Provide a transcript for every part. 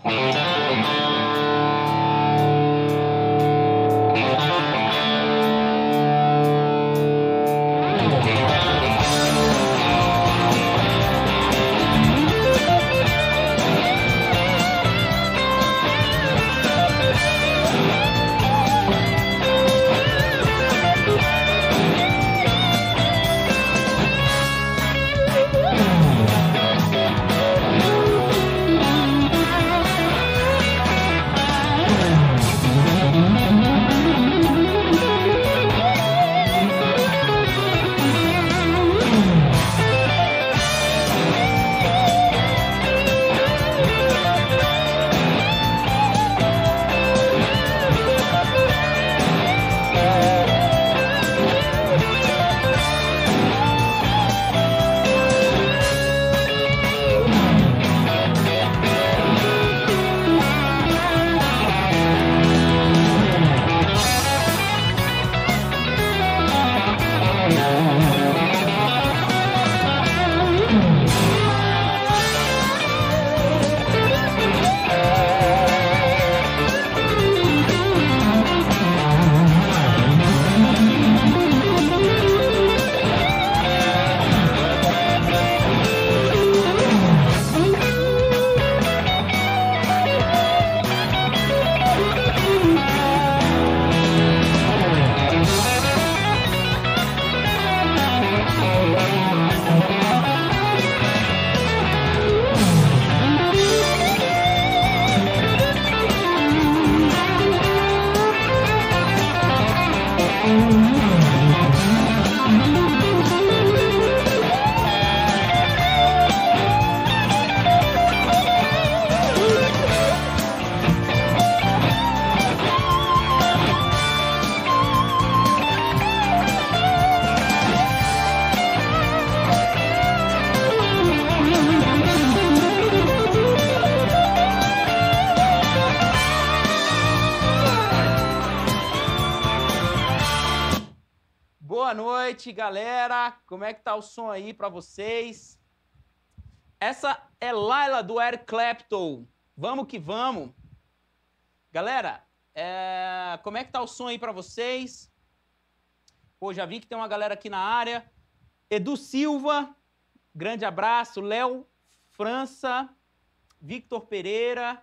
Boa noite, galera. Como é que tá o som aí pra vocês? Essa é Laila do Eric Clapton. Vamos que vamos. Galera, como é que tá o som aí pra vocês? Pô, já vi que tem uma galera aqui na área. Edu Silva, grande abraço. Léo França, Victor Pereira.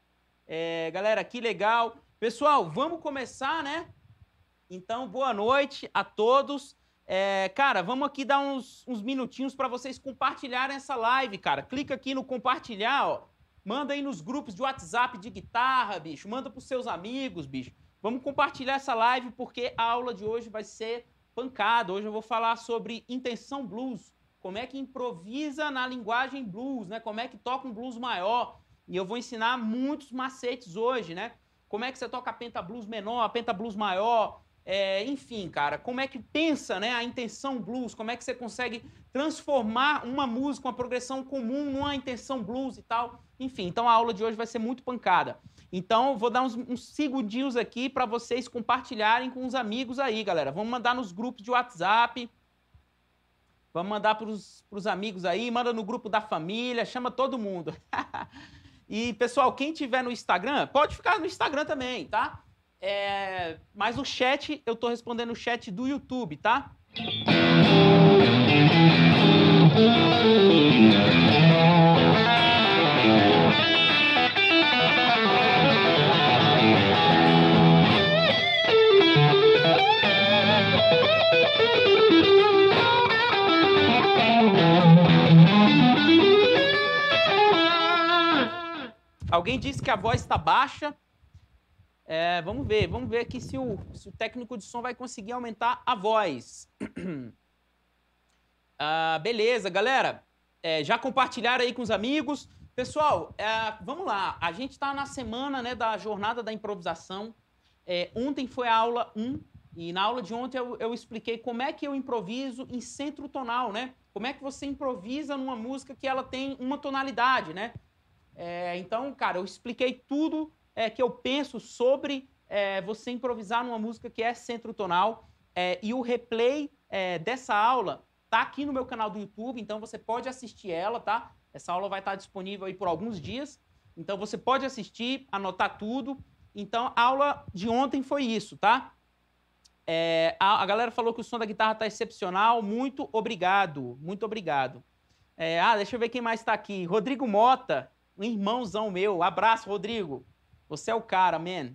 Galera, que legal. Pessoal, vamos começar, né? Então, boa noite a todos. Cara, vamos aqui dar uns minutinhos para vocês compartilharem essa live, cara. Clica aqui no compartilhar, ó. Manda aí nos grupos de WhatsApp de guitarra, bicho. Manda pros seus amigos, bicho. Vamos compartilhar essa live porque a aula de hoje vai ser pancada. Hoje eu vou falar sobre intenção blues. Como é que improvisa na linguagem blues, né? Como é que toca um blues maior. E eu vou ensinar muitos macetes hoje, né? Como é que você toca a penta blues menor, a penta blues maior. Enfim, cara, como é que pensa, né, a intenção blues, como é que você consegue transformar uma música, uma progressão comum numa intenção blues e tal. Enfim, então a aula de hoje vai ser muito pancada. Então, vou dar uns segundinhos aqui para vocês compartilharem com os amigos aí, galera. Vamos mandar nos grupos de WhatsApp, vamos mandar para os amigos aí, manda no grupo da família, chama todo mundo. E, pessoal, quem tiver no Instagram, pode ficar no Instagram também, tá? Mas o chat, eu tô respondendo o chat do YouTube, tá? Alguém disse que a voz está baixa. Vamos ver aqui se o técnico de som vai conseguir aumentar a voz. Beleza, galera. Já compartilharam aí com os amigos. Pessoal, vamos lá. A gente está na semana, né, da jornada da improvisação. Ontem foi a aula 1 e na aula de ontem eu expliquei como é que eu improviso em centro tonal, né? Como é que você improvisa numa música que ela tem uma tonalidade, né? Então, cara, eu expliquei tudo que eu penso sobre você improvisar numa música que é centro tonal. E o replay dessa aula tá aqui no meu canal do YouTube, então você pode assistir ela, tá? Essa aula vai estar disponível aí por alguns dias. Então você pode assistir, anotar tudo. Então a aula de ontem foi isso, tá? A galera falou que o som da guitarra tá excepcional. Muito obrigado, muito obrigado. Deixa eu ver quem mais tá aqui. Rodrigo Mota, um irmãozão meu. Abraço, Rodrigo. Você é o cara, man.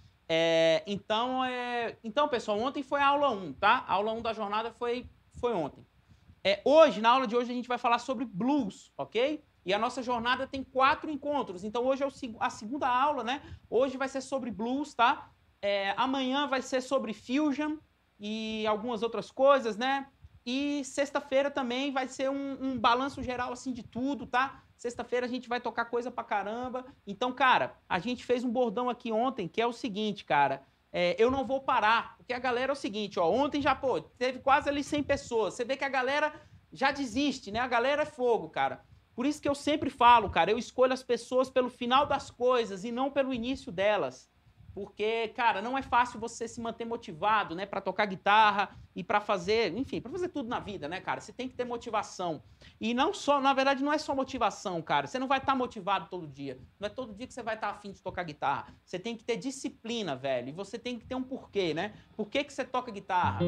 Então, pessoal, ontem foi a aula 1, tá? A aula 1 da jornada foi ontem. Hoje, na aula de hoje, a gente vai falar sobre blues, ok? E a nossa jornada tem 4 encontros. Então, hoje é a segunda aula, né? Hoje vai ser sobre blues, tá? Amanhã vai ser sobre fusion e algumas outras coisas, né? E sexta-feira também vai ser um balanço geral, assim, de tudo, tá? Sexta-feira a gente vai tocar coisa pra caramba. Então, cara, a gente fez um bordão aqui ontem, que é o seguinte, cara. Eu não vou parar, porque a galera é o seguinte, ó. Ontem já, pô, teve quase ali 100 pessoas. Você vê que a galera já desiste, né? A galera é fogo, cara. Por isso que eu sempre falo, cara, eu escolho as pessoas pelo final das coisas e não pelo início delas. Porque, cara, não é fácil você se manter motivado, né, para tocar guitarra e para fazer, enfim, para fazer tudo na vida, né, cara? Você tem que ter motivação. E não só, na verdade, não é só motivação, cara. Você não vai estar motivado todo dia. Não é todo dia que você vai estar afim de tocar guitarra. Você tem que ter disciplina, velho. E você tem que ter um porquê, né? Por que você toca guitarra?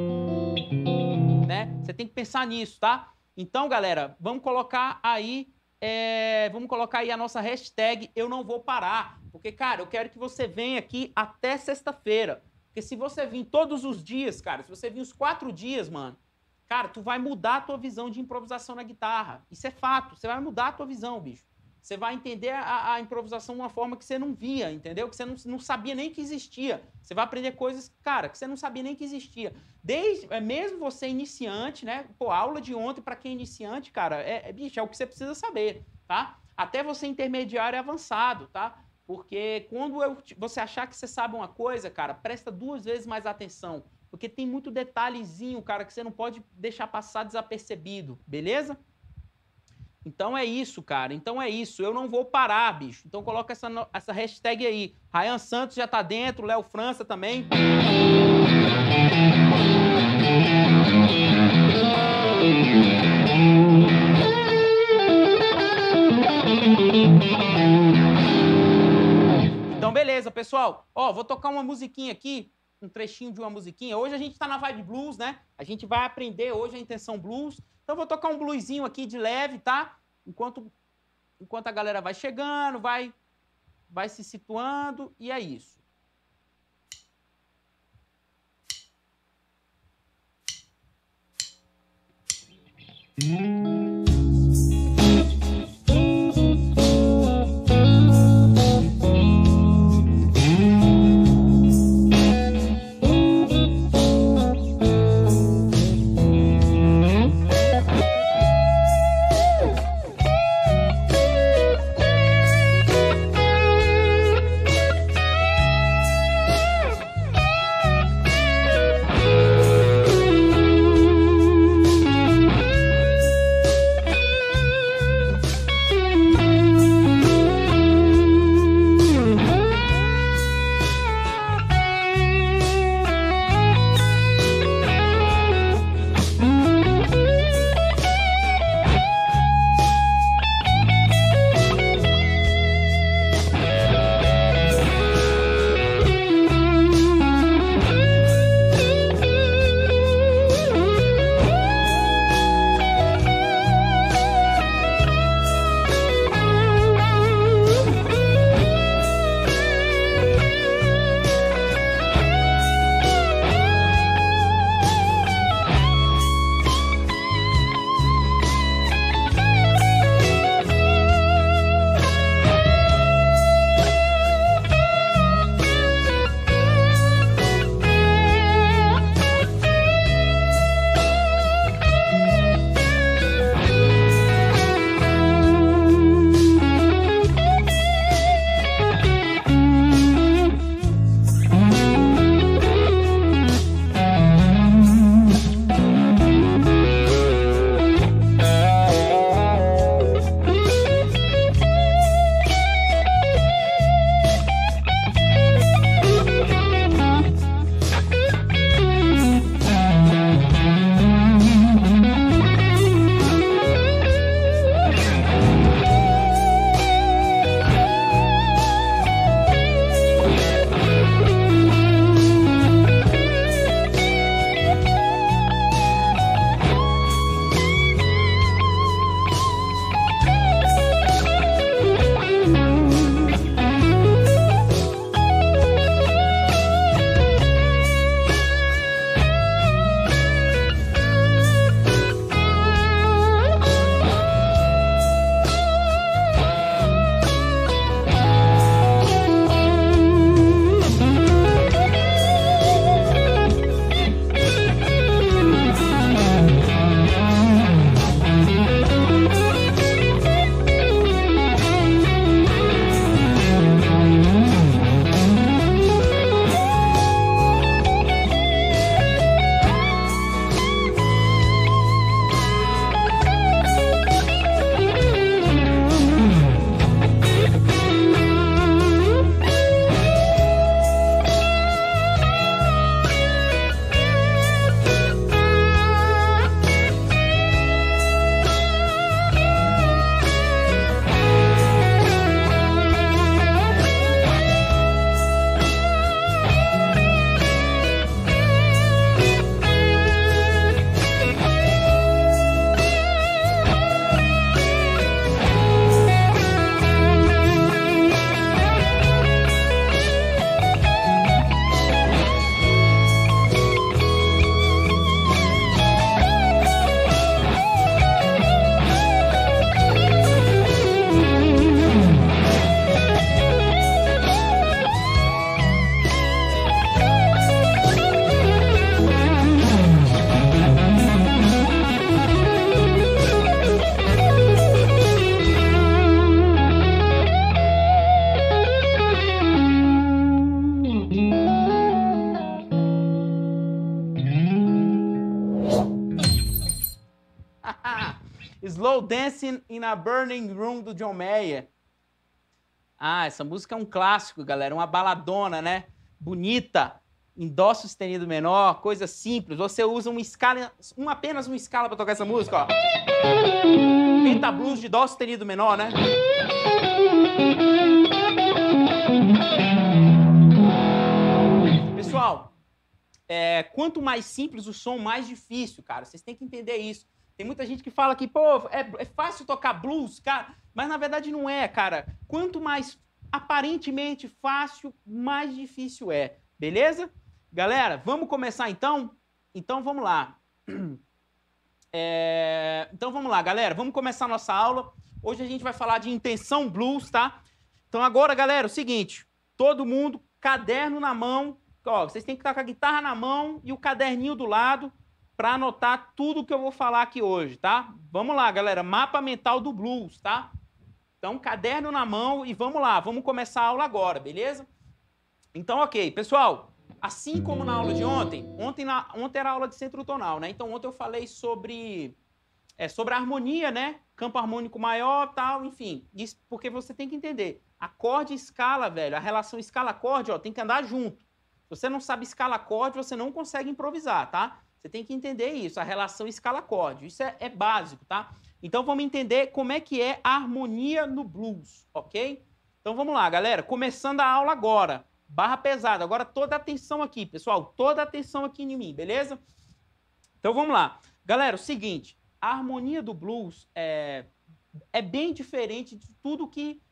Né? Você tem que pensar nisso, tá? Então, galera, vamos colocar aí a nossa hashtag Eu Não Vou Parar. Porque, cara, eu quero que você venha aqui até sexta-feira. Porque se você vir todos os dias, cara, se você vir os 4 dias, mano, cara, tu vai mudar a tua visão de improvisação na guitarra. Isso é fato. Você vai mudar a tua visão, bicho. Você vai entender a improvisação de uma forma que você não via, entendeu? Que você não sabia nem que existia. Você vai aprender coisas, cara, que você não sabia nem que existia. Mesmo você iniciante, né? Pô, a aula de ontem, pra quem é iniciante, cara, bicho, é o que você precisa saber, tá? Até você intermediário e avançado, tá? Porque quando você achar que você sabe uma coisa, cara, presta 2 vezes mais atenção. Porque tem muito detalhezinho, cara, que você não pode deixar passar desapercebido, beleza? Então é isso, cara. Então é isso. Eu não vou parar, bicho. Então coloca essa hashtag aí. Ryan Santos já tá dentro, Léo França também. Então beleza, pessoal. Ó, vou tocar uma musiquinha aqui, um trechinho de uma musiquinha. Hoje a gente tá na vibe blues, né? A gente vai aprender hoje a intenção blues. Então eu vou tocar um bluesinho aqui de leve, tá? Enquanto a galera vai chegando, vai se situando, e é isso. Slow Dancing in a Burning Room, do John Mayer. Ah, essa música é um clássico, galera. Uma baladona, né? Bonita. Em dó sustenido menor, coisa simples. Você usa uma escala, apenas uma escala para tocar essa música, ó. Pentablues de dó sustenido menor, né? Pessoal, quanto mais simples o som, mais difícil, cara. Vocês têm que entender isso. Tem muita gente que fala que, pô, é fácil tocar blues, cara. Mas na verdade não é, cara. Quanto mais aparentemente fácil, mais difícil é. Beleza? Galera, vamos começar então? Então vamos lá. Então vamos lá, galera. Vamos começar a nossa aula. Hoje a gente vai falar de intenção blues, tá? Então agora, galera, é o seguinte. Todo mundo, caderno na mão. Ó, vocês têm que estar com a guitarra na mão e o caderninho do lado para anotar tudo que eu vou falar aqui hoje, tá? Vamos lá, galera. Mapa mental do blues, tá? Então, caderno na mão e vamos lá. Vamos começar a aula agora, beleza? Então, ok. Pessoal, assim como na aula de ontem era a aula de centro tonal, né? Então, ontem eu falei sobre a harmonia, né? Campo harmônico maior, tal, enfim. Isso porque você tem que entender. Acorde e escala, velho. A relação escala-acorde, ó, tem que andar junto. Se você não sabe escala-acorde, você não consegue improvisar, tá? Você tem que entender isso, a relação escala-acorde. Isso é básico, tá? Então, vamos entender como é que é a harmonia no blues, ok? Então, vamos lá, galera. Começando a aula agora. Barra pesada. Agora, toda a atenção aqui, pessoal. Toda a atenção aqui em mim, beleza? Então, vamos lá. Galera, o seguinte. A harmonia do blues é bem diferente de tudo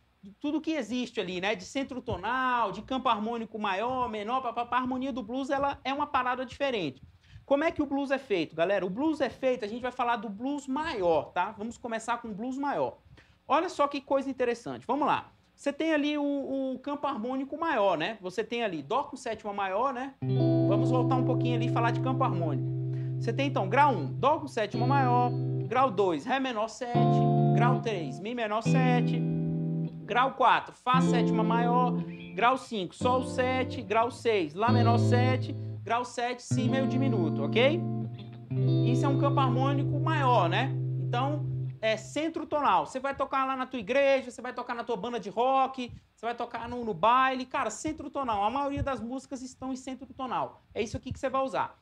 que existe ali, né? De centro tonal, de campo harmônico maior, menor, papapá. A harmonia do blues, ela é uma parada diferente. Como é que o blues é feito, galera? O blues é feito, a gente vai falar do blues maior, tá? Vamos começar com o blues maior. Olha só que coisa interessante. Vamos lá. Você tem ali o campo harmônico maior, né? Você tem ali dó com sétima maior, né? Vamos voltar um pouquinho ali e falar de campo harmônico. Você tem então grau 1, dó com sétima maior, grau 2, ré menor 7, grau 3, mi menor 7, grau 4, fá sétima maior, grau 5, sol 7, grau 6, lá menor 7, grau 7, si meio diminuto, ok? Isso é um campo harmônico maior, né? Então, é centro tonal. Você vai tocar lá na tua igreja, você vai tocar na tua banda de rock, você vai tocar no baile. Cara, centro tonal. A maioria das músicas estão em centro tonal. É isso aqui que você vai usar.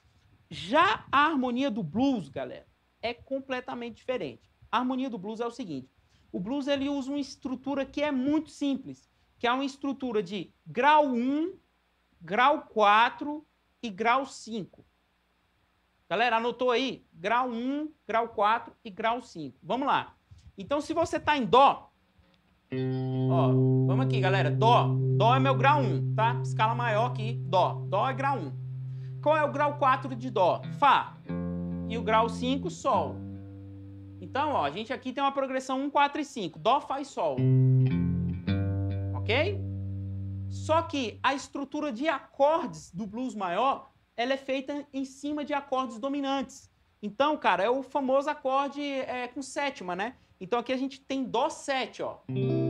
Já a harmonia do blues, galera, é completamente diferente. A harmonia do blues é o seguinte. O blues, ele usa uma estrutura que é muito simples, que é uma estrutura de grau 1, grau 4 e grau 5. Galera, anotou aí? Grau 1, grau 4 e grau 5. Vamos lá. Então, se você tá em dó, ó, vamos aqui, galera. Dó. Dó é meu grau 1, tá? Escala maior aqui, dó. Dó é grau 1. Qual é o grau 4 de dó? Fá. E o grau 5, sol. Então, ó, a gente aqui tem uma progressão 1, 4 e 5. Dó, fá e sol. Ok? Só que a estrutura de acordes do blues maior, ela é feita em cima de acordes dominantes. Então, cara, é o famoso acorde com sétima, né? Então aqui a gente tem dó 7, ó.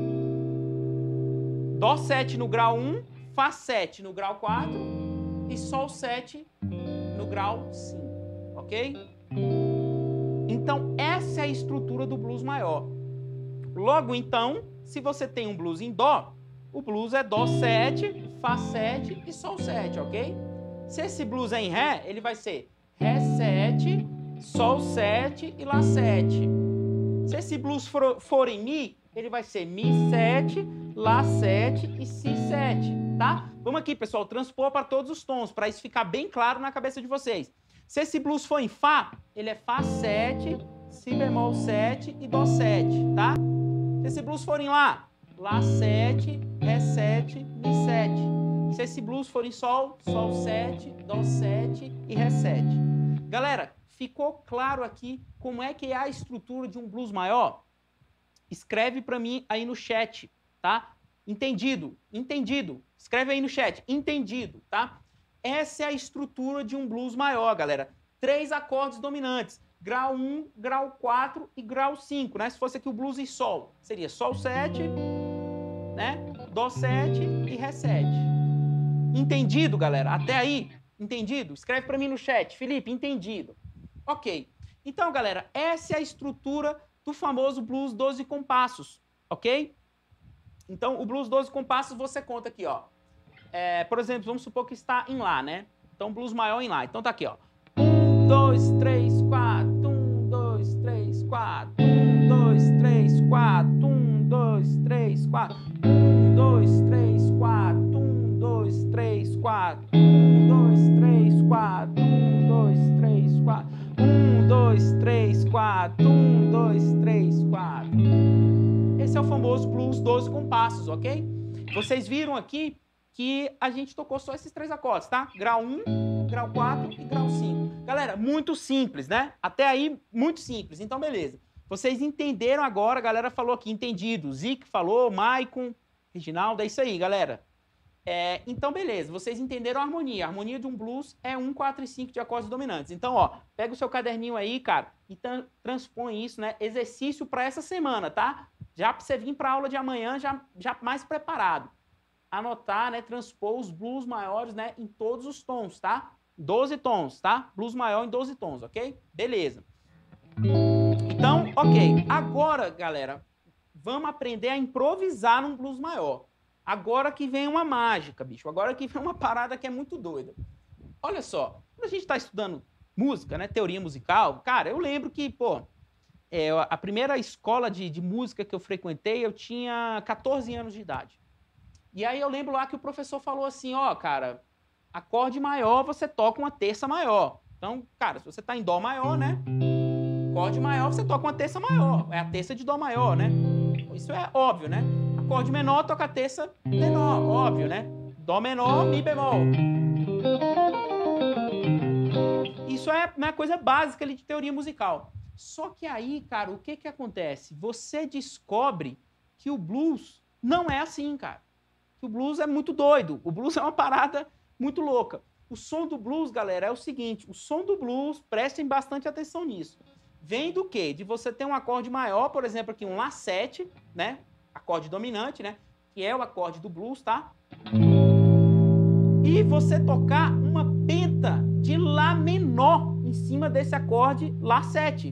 Dó 7 no grau 1, fá 7 no grau 4 e sol 7 no grau 5, ok? Então essa é a estrutura do blues maior. Logo então, se você tem um blues em dó, o blues é dó 7, fá 7 e sol 7, ok? Se esse blues é em ré, ele vai ser ré 7, sol 7 e lá 7. Se esse blues for em mi, ele vai ser mi 7, lá 7 e si 7, tá? Vamos aqui, pessoal, transpor para todos os tons, para isso ficar bem claro na cabeça de vocês. Se esse blues for em fá, ele é fá 7, si bemol 7 e dó 7, tá? Se esse blues for em lá 7, ré 7, mi 7. Se esse blues for em sol, sol 7, dó 7 e ré 7. Galera, ficou claro aqui como é que é a estrutura de um blues maior? Escreve para mim aí no chat, tá? Entendido, entendido. Escreve aí no chat, entendido, tá? Essa é a estrutura de um blues maior, galera. 3 acordes dominantes. Grau 1, grau 4 e grau 5, né? Se fosse aqui o blues em sol, seria sol 7, né? Dó 7 e ré 7. Entendido, galera? Até aí? Entendido? Escreve para mim no chat. Felipe, entendido. Ok. Então, galera, essa é a estrutura do famoso blues 12 compassos, ok? Então, o blues 12 compassos você conta aqui, ó. Por exemplo, vamos supor que está em Lá, né? Então, blues maior em Lá. Então, tá aqui, ó. 1, 2, 3, 4. 1, 2, 3, 4. 1, 2, 3, 4. 1, 2, 3, 4. 1, 2, 3, 4. 1, 2, 3, 4. 1, 2, 3, 4. 1, 2, 3, 4. 1, 2, 3, 4. 1, 2, 3, 4. Esse é o famoso blues 12 compassos, ok? Vocês viram aqui que a gente tocou só esses 3 acordes, tá? Grau 1, grau 4 e grau 5. Galera, muito simples, né? Até aí, muito simples. Então, beleza. Vocês entenderam agora, a galera falou aqui, entendido. Zic falou, Maicon, Reginaldo, é isso aí, galera. Então, beleza. Vocês entenderam a harmonia. A harmonia de um blues é 1, 4 e 5 de acordes dominantes. Então, ó, pega o seu caderninho aí, cara, e transpõe isso, né? Exercício para essa semana, tá? Já para você vir para a aula de amanhã já mais preparado. Anotar, né, transpor os blues maiores, né, em todos os tons, tá? 12 tons, tá? Blues maior em 12 tons, ok? Beleza. Então, ok. Agora, galera, vamos aprender a improvisar num blues maior. Agora que vem uma mágica, bicho. Agora que vem uma parada que é muito doida. Olha só, quando a gente tá estudando música, né, teoria musical, cara, eu lembro que, pô, a primeira escola de música que eu frequentei, eu tinha 14 anos de idade. E aí eu lembro lá que o professor falou assim, ó, cara, acorde maior, você toca uma terça maior. Então, cara, se você tá em dó maior, né? Acorde maior, você toca uma terça maior. É a terça de dó maior, né? Isso é óbvio, né? Acorde menor, toca a terça menor, óbvio, né? Dó menor, mi bemol. Isso é uma coisa básica ali de teoria musical. Só que aí, cara, o que acontece? Você descobre que o blues não é assim, cara. Que o blues é muito doido. O blues é uma parada muito louca. O som do blues, galera, é o seguinte. O som do blues, prestem bastante atenção nisso. Vem do quê? De você ter um acorde maior, por exemplo, aqui um Lá7, né? Acorde dominante, né? Que é o acorde do blues, tá? E você tocar uma penta de Lá menor em cima desse acorde Lá7.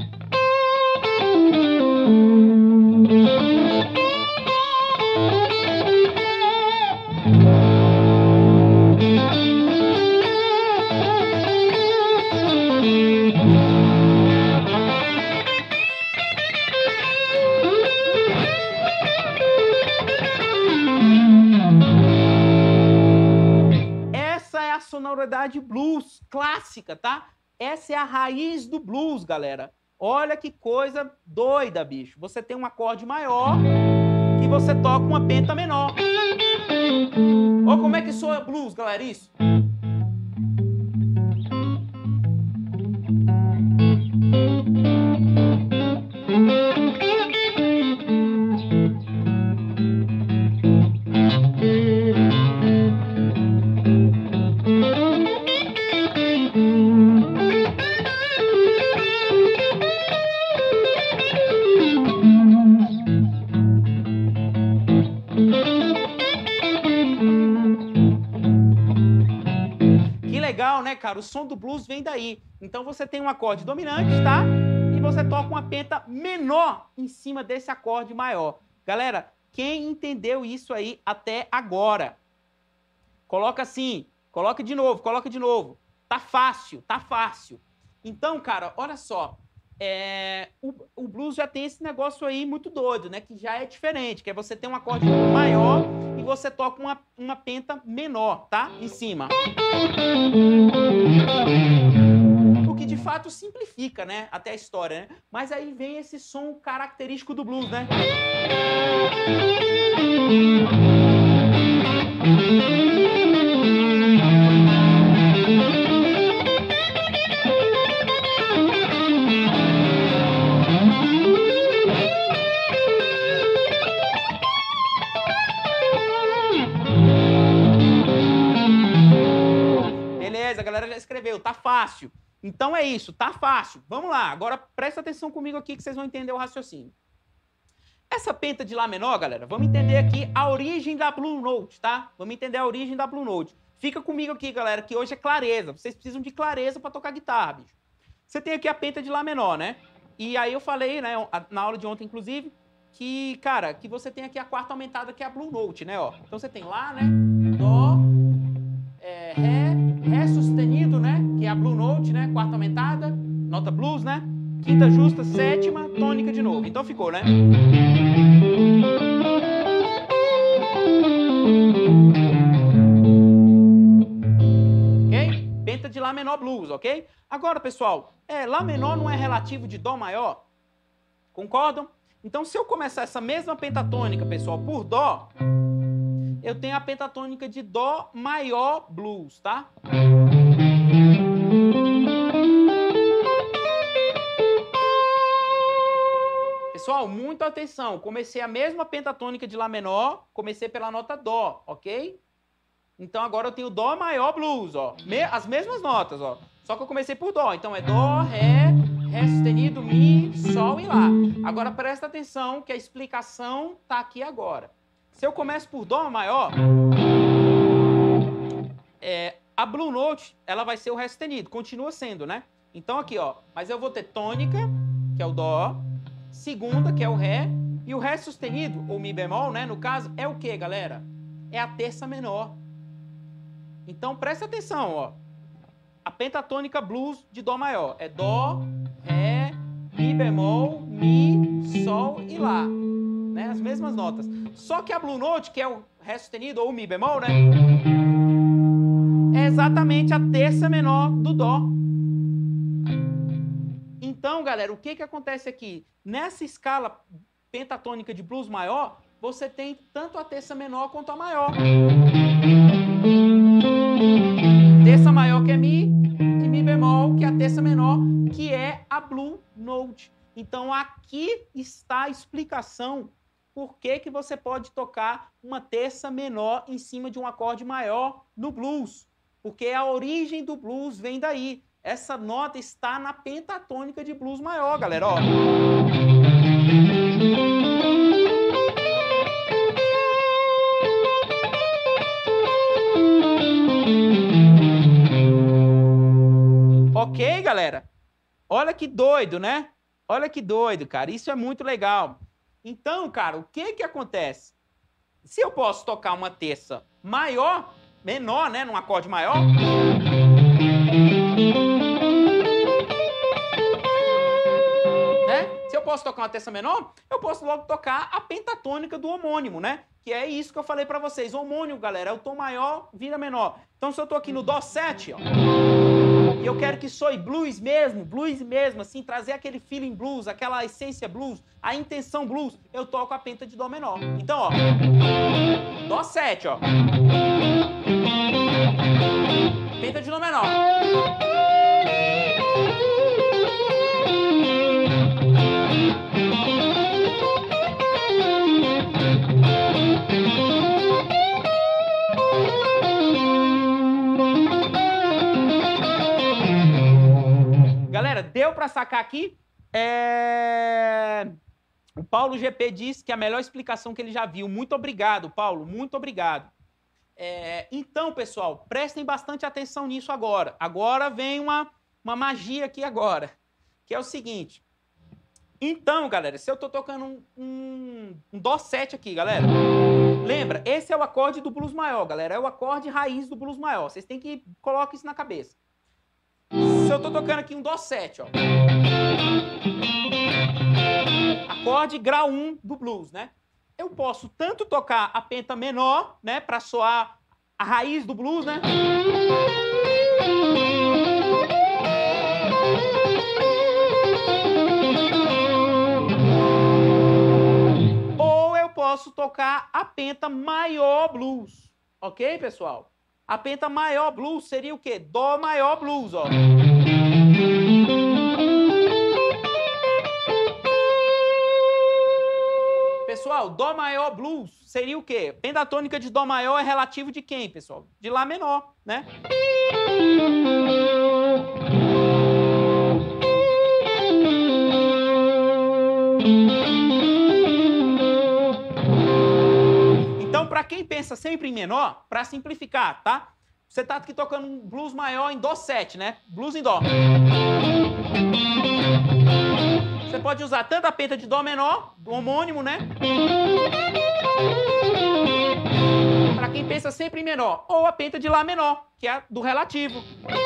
Sonoridade blues clássica, tá? Essa é a raiz do blues, galera. Olha que coisa doida, bicho. Você tem um acorde maior que você toca uma penta menor. Olha como é que soa blues, galera, isso. Cara, o som do blues vem daí. Então você tem um acorde dominante, tá? E você toca uma penta menor em cima desse acorde maior. Galera, quem entendeu isso aí até agora? Coloca assim, coloca de novo. Tá fácil, tá fácil. Então, cara, olha só. O blues já tem esse negócio aí muito doido, né? Que já é diferente, que é você ter um acorde maior e você toca uma penta menor, tá? Em cima. O que de fato simplifica, né? Até a história, né? Mas aí vem esse som característico do blues, né? Beleza, a galera já escreveu, tá fácil. Então é isso, tá fácil. Vamos lá, agora presta atenção comigo aqui que vocês vão entender o raciocínio. Essa penta de Lá menor, galera, vamos entender aqui a origem da Blue Note, tá? Vamos entender a origem da Blue Note. Fica comigo aqui, galera, que hoje é clareza. Vocês precisam de clareza para tocar guitarra, bicho. Você tem aqui a penta de Lá menor, né? E aí eu falei, né, na aula de ontem, inclusive, que, cara, que você tem aqui a quarta aumentada, que é a Blue Note, né, ó. Então você tem Lá, né, Dó, Ré sustenido, né, que é a Blue Note, né, quarta aumentada, nota blues, né, quinta justa, sétima, tônica de novo. Então ficou, né? Ok? Penta de Lá menor blues, ok? Agora, pessoal, Lá menor não é relativo de Dó maior? Concordam? Então, se eu começar essa mesma pentatônica, pessoal, por Dó, eu tenho a pentatônica de Dó maior blues, tá? Pessoal, muita atenção. Comecei a mesma pentatônica de Lá menor, comecei pela nota Dó, ok? Então agora eu tenho Dó maior blues, ó. As mesmas notas, ó. Só que eu comecei por Dó. Então é Dó, Ré, Ré sustenido, Mi, Sol e Lá. Agora presta atenção que a explicação tá aqui agora. Se eu começo por Dó maior, a Blue Note, ela vai ser o Ré sustenido. Continua sendo, né? Então aqui, ó. Mas eu vou ter tônica, que é o Dó. Segunda, que é o Ré. E o Ré sustenido, ou Mi bemol, né? No caso, é o quê, galera? É a terça menor. Então, presta atenção, ó. A pentatônica blues de Dó maior é Dó, Ré, Mi bemol, Mi, Sol e Lá. Né? As mesmas notas. Só que a Blue Note, que é o Ré sustenido ou o Mi bemol, né? É exatamente a terça menor do Dó. Então, galera, o que acontece aqui? Nessa escala pentatônica de blues maior, você tem tanto a terça menor quanto a maior. Terça maior que é Mi e Mi bemol, que é a terça menor, que é a Blue Note. Então aqui está a explicação por que você pode tocar uma terça menor em cima de um acorde maior no blues. Porque a origem do blues vem daí. Essa nota está na pentatônica de blues maior, galera, ó. Ok, galera? Olha que doido, né? Olha que doido, cara. Isso é muito legal. Então, cara, o que acontece? Se eu posso tocar uma terça maior, menor, né? Num acorde maior. Né? Se eu posso tocar uma terça menor, eu posso logo tocar a pentatônica do homônimo, né? Que é isso que eu falei pra vocês. O homônimo, galera, é o tom maior, vira menor. Então, se eu tô aqui no Dó 7, ó. E eu quero que soe blues mesmo, assim, trazer aquele feeling blues, aquela essência blues, a intenção blues, eu toco a penta de Dó menor. Então, ó, Dó 7, ó. Penta de Dó menor. Galera, deu para sacar aqui? O Paulo GP disse que é a melhor explicação que ele já viu. Muito obrigado, Paulo. Muito obrigado. Então, pessoal, prestem bastante atenção nisso agora. Agora vem uma magia aqui agora, que é o seguinte. Então, galera, se eu tô tocando um Dó 7 aqui, galera, lembra, esse é o acorde do blues maior, galera. É o acorde raiz do blues maior. Vocês têm que colocar isso na cabeça. Se eu tô tocando aqui um Dó 7, ó. Acorde grau 1 do blues, né? Eu posso tanto tocar a penta menor, né? Pra soar a raiz do blues, né? Ou eu posso tocar a penta maior blues. Ok, pessoal? A penta maior blues seria o quê? Dó maior blues, ó. Pessoal, Dó maior blues seria o quê? Pentatônica de Dó maior é relativo de quem, pessoal? De Lá menor, né? Então, para quem pensa sempre em menor, para simplificar, tá? Você tá aqui tocando um blues maior em Dó 7, né? Blues em Dó. Você Você pode usar tanto a penta de dó menor, do homônimo, né? Para quem pensa sempre em menor, ou a penta de lá menor, que é do relativo.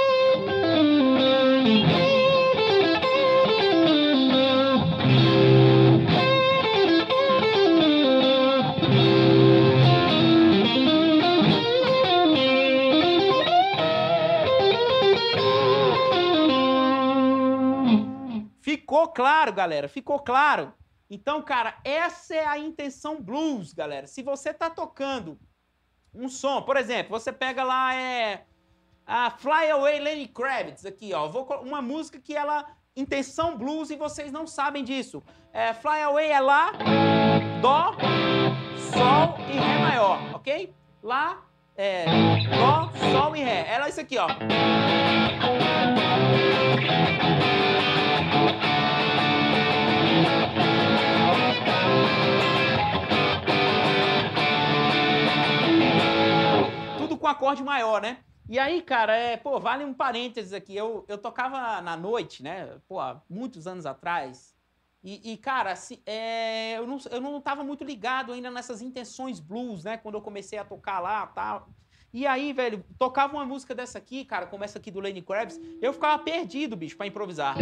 Ficou claro, galera? Ficou claro? Então, cara, essa é a intenção blues, galera. Se você tá tocando um som, por exemplo, você pega lá a Fly Away Lenny Kravitz aqui, ó, uma música que ela intenção blues e vocês não sabem disso. Fly Away é lá, dó, sol e ré maior, ok? Lá dó, sol e ré. Ela é isso aqui, ó. Com acorde maior, né? E aí, cara, vale um parênteses aqui. Eu tocava na noite, né? Há muitos anos atrás. Cara, eu não tava muito ligado ainda nessas intenções blues, né? Quando eu comecei a tocar lá e tal. E aí, velho, tocava uma música dessa aqui, cara, como essa aqui do Lenny Kravitz, eu ficava perdido, bicho, pra improvisar.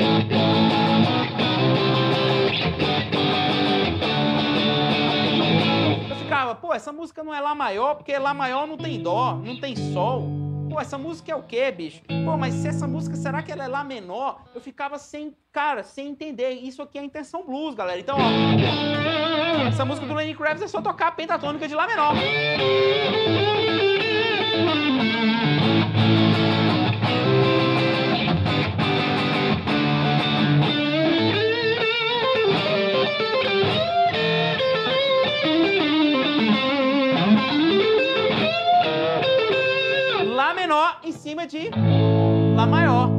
Pô, essa música não é Lá maior, porque Lá maior não tem dó, não tem sol. Pô, essa música é o quê, bicho? Pô, mas se essa música, será que ela é Lá menor? Eu ficava sem entender. Isso aqui é a intenção blues, galera. Então, ó, essa música do Lenny Kravitz é só tocar a pentatônica de Lá menor. Lá menor em cima de Lá maior.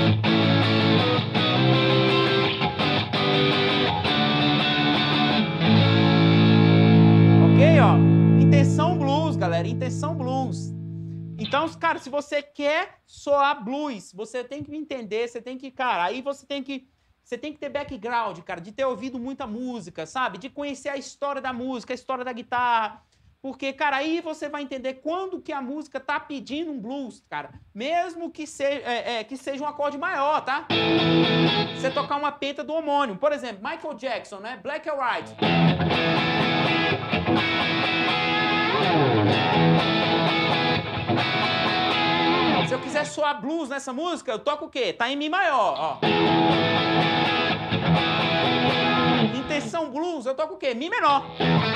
Ok, ó? Intenção blues, galera. Intenção blues. Então, cara, se você quer soar blues, você tem que entender, você tem que, cara, aí você tem que ter background, cara, de ter ouvido muita música, sabe? De conhecer a história da música, a história da guitarra. Porque, cara, aí você vai entender quando que a música tá pedindo um blues, cara. Mesmo que seja um acorde maior, tá? Você tocar uma penta do homônimo. Por exemplo, Michael Jackson, né? Black or White. Se eu quiser soar blues nessa música, eu toco o quê? Tá em Mi maior, ó. Intenção blues, eu toco o quê? Mi menor.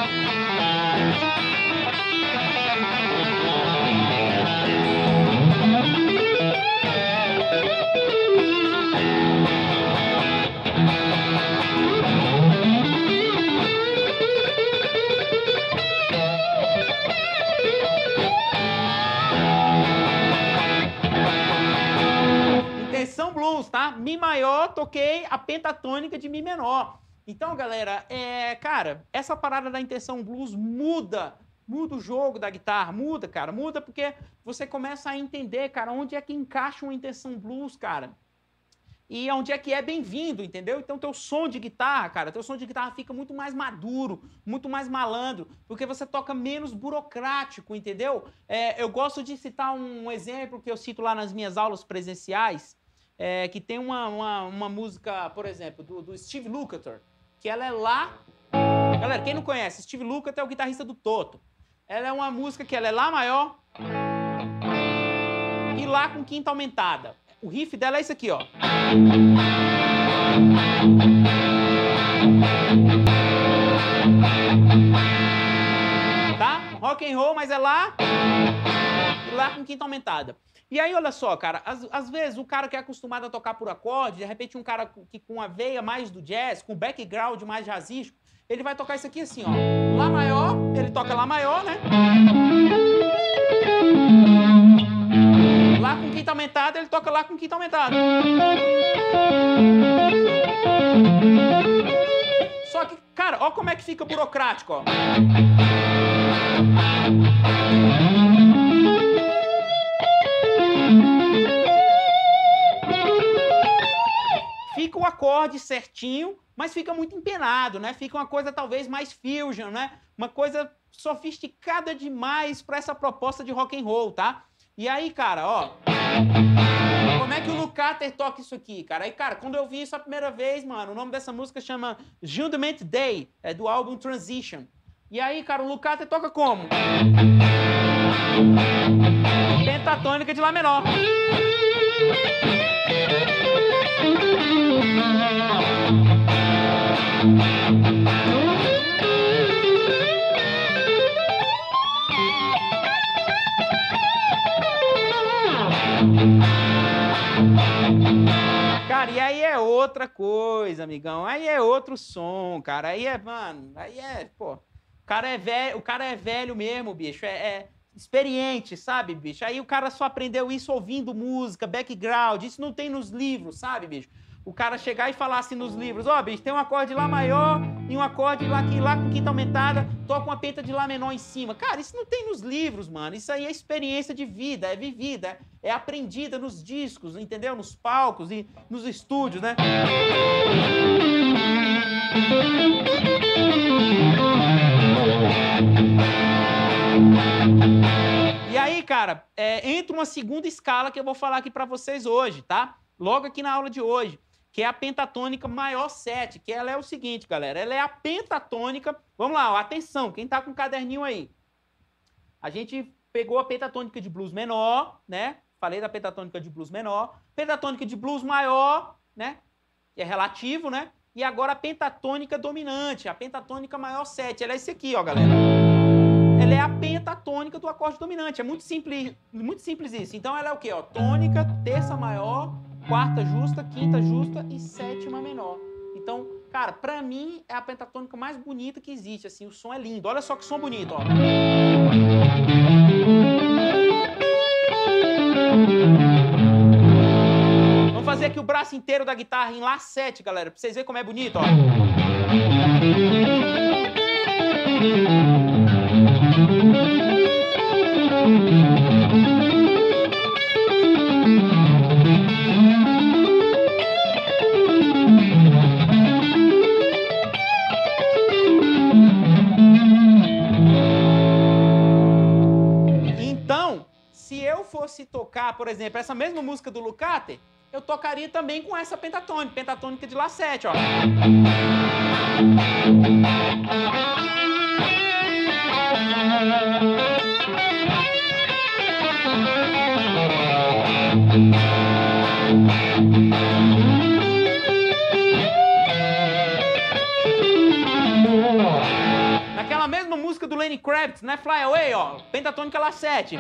Intenção blues, tá? Mi maior, toquei a pentatônica de Mi menor. Então, galera, cara, essa parada da intenção blues muda o jogo da guitarra, muda, cara, muda porque você começa a entender, cara, onde é que encaixa uma intenção blues, cara, e onde é que é bem-vindo, entendeu? Então, teu som de guitarra, cara, teu som de guitarra fica muito mais maduro, muito mais malandro, porque você toca menos burocrático, entendeu? Eu gosto de citar um exemplo que eu cito lá nas minhas aulas presenciais, que tem uma música, por exemplo, do Steve Lukather, que ela é lá... Galera, quem não conhece, Steve Lukather é o guitarrista do Toto. Ela é uma música que ela é Lá maior e Lá com quinta aumentada. O riff dela é isso aqui, ó. Tá? Rock and roll, mas é Lá e Lá com quinta aumentada. E aí, olha só, cara, às vezes o cara que é acostumado a tocar por acorde, de repente um cara que com a veia mais do jazz, com background mais jazzístico, ele vai tocar isso aqui assim, ó. Lá maior, ele toca Lá maior, né? Lá com quinta aumentada, ele toca Lá com quinta aumentada. Só que, cara, ó como é que fica burocrático, ó. Fica o acorde certinho, mas fica muito empenado, né? Fica uma coisa talvez mais fusion, né? Uma coisa sofisticada demais para essa proposta de rock and roll, tá? E aí, cara, ó, como é que o Lukather toca isso aqui, cara? Aí, cara, quando eu vi isso a primeira vez, mano, o nome dessa música chama Judgment Day, é do álbum Transition. E aí, cara, o Lukather toca como? Pentatônica de Lá menor. Cara, e aí é outra coisa, amigão. Aí é outro som, cara. Aí é, mano, aí é, pô. O cara é velho mesmo, bicho. É experiente, sabe, bicho? Aí o cara só aprendeu isso ouvindo música, background. Isso não tem nos livros, sabe, bicho? O cara chegar e falar assim nos livros, ó, bicho, tem um acorde Lá maior e um acorde lá com quinta aumentada, toca uma penta de Lá menor em cima. Cara, isso não tem nos livros, mano. Isso aí é experiência de vida, é vivida, é aprendida nos discos, entendeu? Nos palcos e nos estúdios, né? E aí, cara, entra uma segunda escala que eu vou falar aqui pra vocês hoje, tá? Logo aqui na aula de hoje, que é a pentatônica maior 7, que ela é o seguinte, galera, ela é a pentatônica, vamos lá, ó, atenção, quem tá com o caderninho aí, a gente pegou a pentatônica de blues menor, né, falei da pentatônica de blues menor, pentatônica de blues maior, né, que é relativo, né, e agora a pentatônica dominante, a pentatônica maior 7, ela é esse aqui, ó, galera, ela é a pentatônica do acorde dominante, é muito simples isso, então ela é o quê, ó, tônica, terça maior, quarta justa, quinta justa e sétima menor. Então, cara, pra mim é a pentatônica mais bonita que existe, assim, o som é lindo. Olha só que som bonito, ó. Vamos fazer aqui o braço inteiro da guitarra em Lá 7, galera, pra vocês verem como é bonito, ó. Fosse tocar, por exemplo, essa mesma música do Lukather, eu tocaria também com essa pentatônica de Lá 7, ó. Naquela mesma música do Lenny Kravitz, né, Fly Away, ó, pentatônica Lá 7.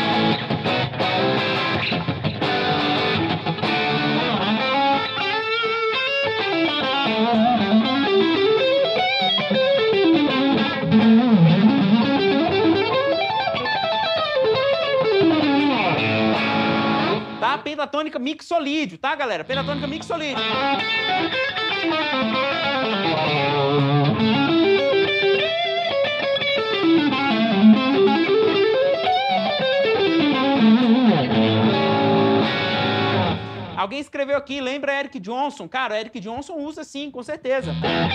Tá? Pentatônica mixolídio, tá, galera? Pentatônica mixolídio. Alguém escreveu aqui, lembra Eric Johnson? Cara, Eric Johnson usa sim, com certeza.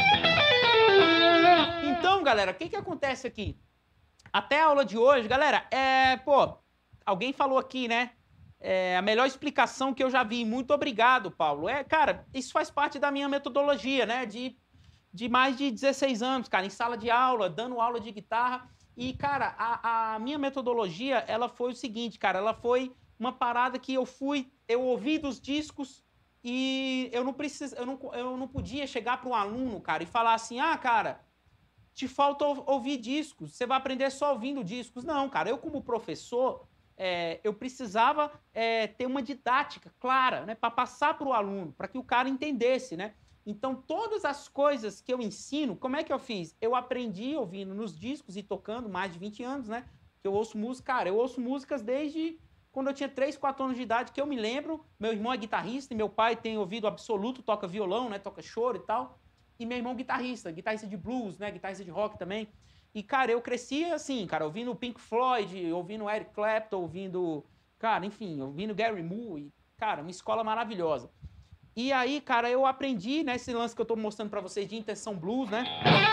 Então, galera, o que acontece aqui? Até a aula de hoje, galera, alguém falou aqui, né? A melhor explicação que eu já vi. Muito obrigado, Paulo. Cara, isso faz parte da minha metodologia, né? De mais de 16 anos, cara, em sala de aula, dando aula de guitarra. E, cara, a minha metodologia, ela foi o seguinte, cara, ela foi uma parada que eu ouvi dos discos e eu não podia chegar para um aluno, cara, e falar assim, cara, te falta ouvir discos, você vai aprender só ouvindo discos. Não, cara, eu como professor, eu precisava ter uma didática clara, né, para passar para o aluno, para que o cara entendesse, né? Então, todas as coisas que eu ensino, como é que eu fiz? Eu aprendi ouvindo nos discos e tocando mais de 20 anos, né? Que eu ouço música, cara, eu ouço músicas desde quando eu tinha 3, 4 anos de idade, que eu me lembro. Meu irmão é guitarrista e meu pai tem ouvido absoluto, toca violão, né? Toca choro e tal. E meu irmão guitarrista de blues, né? Guitarrista de rock também. E, cara, eu cresci assim, cara, ouvindo Pink Floyd, ouvindo Eric Clapton, ouvindo, cara, enfim, ouvindo Gary Moore. E, cara, uma escola maravilhosa. E aí, cara, eu aprendi, né, esse lance que eu tô mostrando para vocês de intenção blues, né?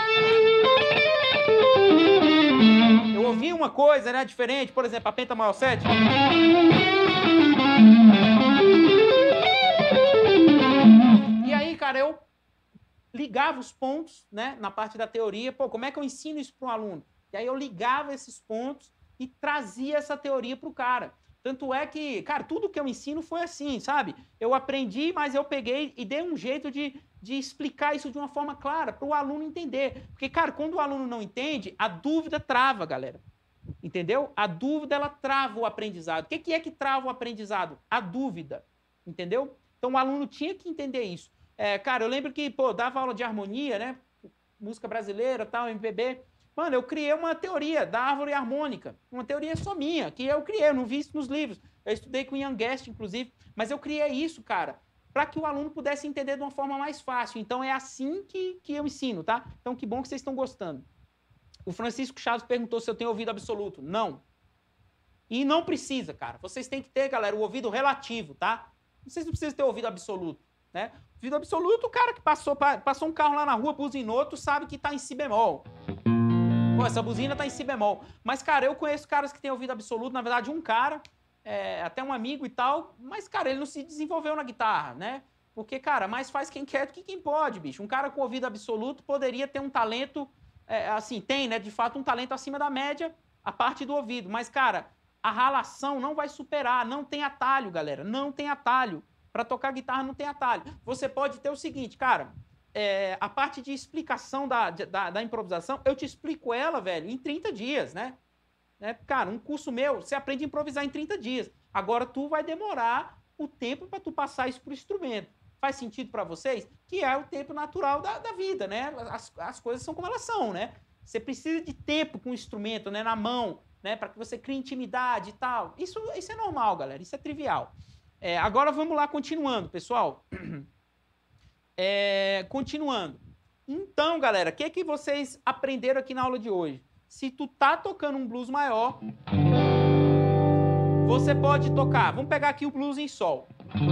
Eu ouvi uma coisa, né, diferente, por exemplo, a penta maior 7. E aí, cara, eu ligava os pontos, né, na parte da teoria. Pô, como é que eu ensino isso para um aluno? E aí eu ligava esses pontos e trazia essa teoria para o cara. Tanto é que, cara, tudo que eu ensino foi assim, sabe? Eu aprendi, mas eu peguei e dei um jeito de explicar isso de uma forma clara para o aluno entender. Porque, cara, quando o aluno não entende, a dúvida trava, galera. Entendeu? A dúvida, ela trava o aprendizado. O que é que trava o aprendizado? A dúvida. Entendeu? Então, o aluno tinha que entender isso. Cara, eu lembro que, pô, dava aula de harmonia, né? Música brasileira, tal, MPB. Mano, eu criei uma teoria da árvore harmônica. Uma teoria só minha, que eu criei, eu não vi isso nos livros. Eu estudei com o Ian Guest, inclusive. Mas eu criei isso, cara, para que o aluno pudesse entender de uma forma mais fácil. Então, é assim que eu ensino, tá? Então, que bom que vocês estão gostando. O Francisco Chaves perguntou se eu tenho ouvido absoluto. Não. E não precisa, cara. Vocês têm que ter, galera, o ouvido relativo, tá? Vocês não precisam ter ouvido absoluto, né? Ouvido absoluto, o cara que passou um carro lá na rua, buzinou, tu sabe que tá em si bemol. Pô, essa buzina tá em si bemol. Mas, cara, eu conheço caras que têm ouvido absoluto. Na verdade, um cara, até um amigo e tal, mas, cara, ele não se desenvolveu na guitarra, né? Porque, cara, mais faz quem quer do que quem pode, bicho. Um cara com ouvido absoluto poderia ter um talento, assim, tem, né? De fato, um talento acima da média, a parte do ouvido. Mas, cara, a ralação não vai superar. Não tem atalho, galera. Não tem atalho. Para tocar guitarra não tem atalho. Você pode ter o seguinte, cara... a parte de explicação da improvisação, eu te explico ela, velho, em 30 dias, né? Cara, um curso meu, você aprende a improvisar em 30 dias. Agora, tu vai demorar o tempo para tu passar isso pro instrumento. Faz sentido para vocês? Que é o tempo natural da vida, né? As coisas são como elas são, né? Você precisa de tempo com o instrumento, né? Na mão, né? Para que você crie intimidade e tal. Isso é normal, galera. Isso é trivial. Agora, vamos lá, continuando, pessoal. Continuando. Então, galera, o que vocês aprenderam aqui na aula de hoje? Se tu tá tocando um blues maior, você pode tocar... Vamos pegar aqui o blues em sol.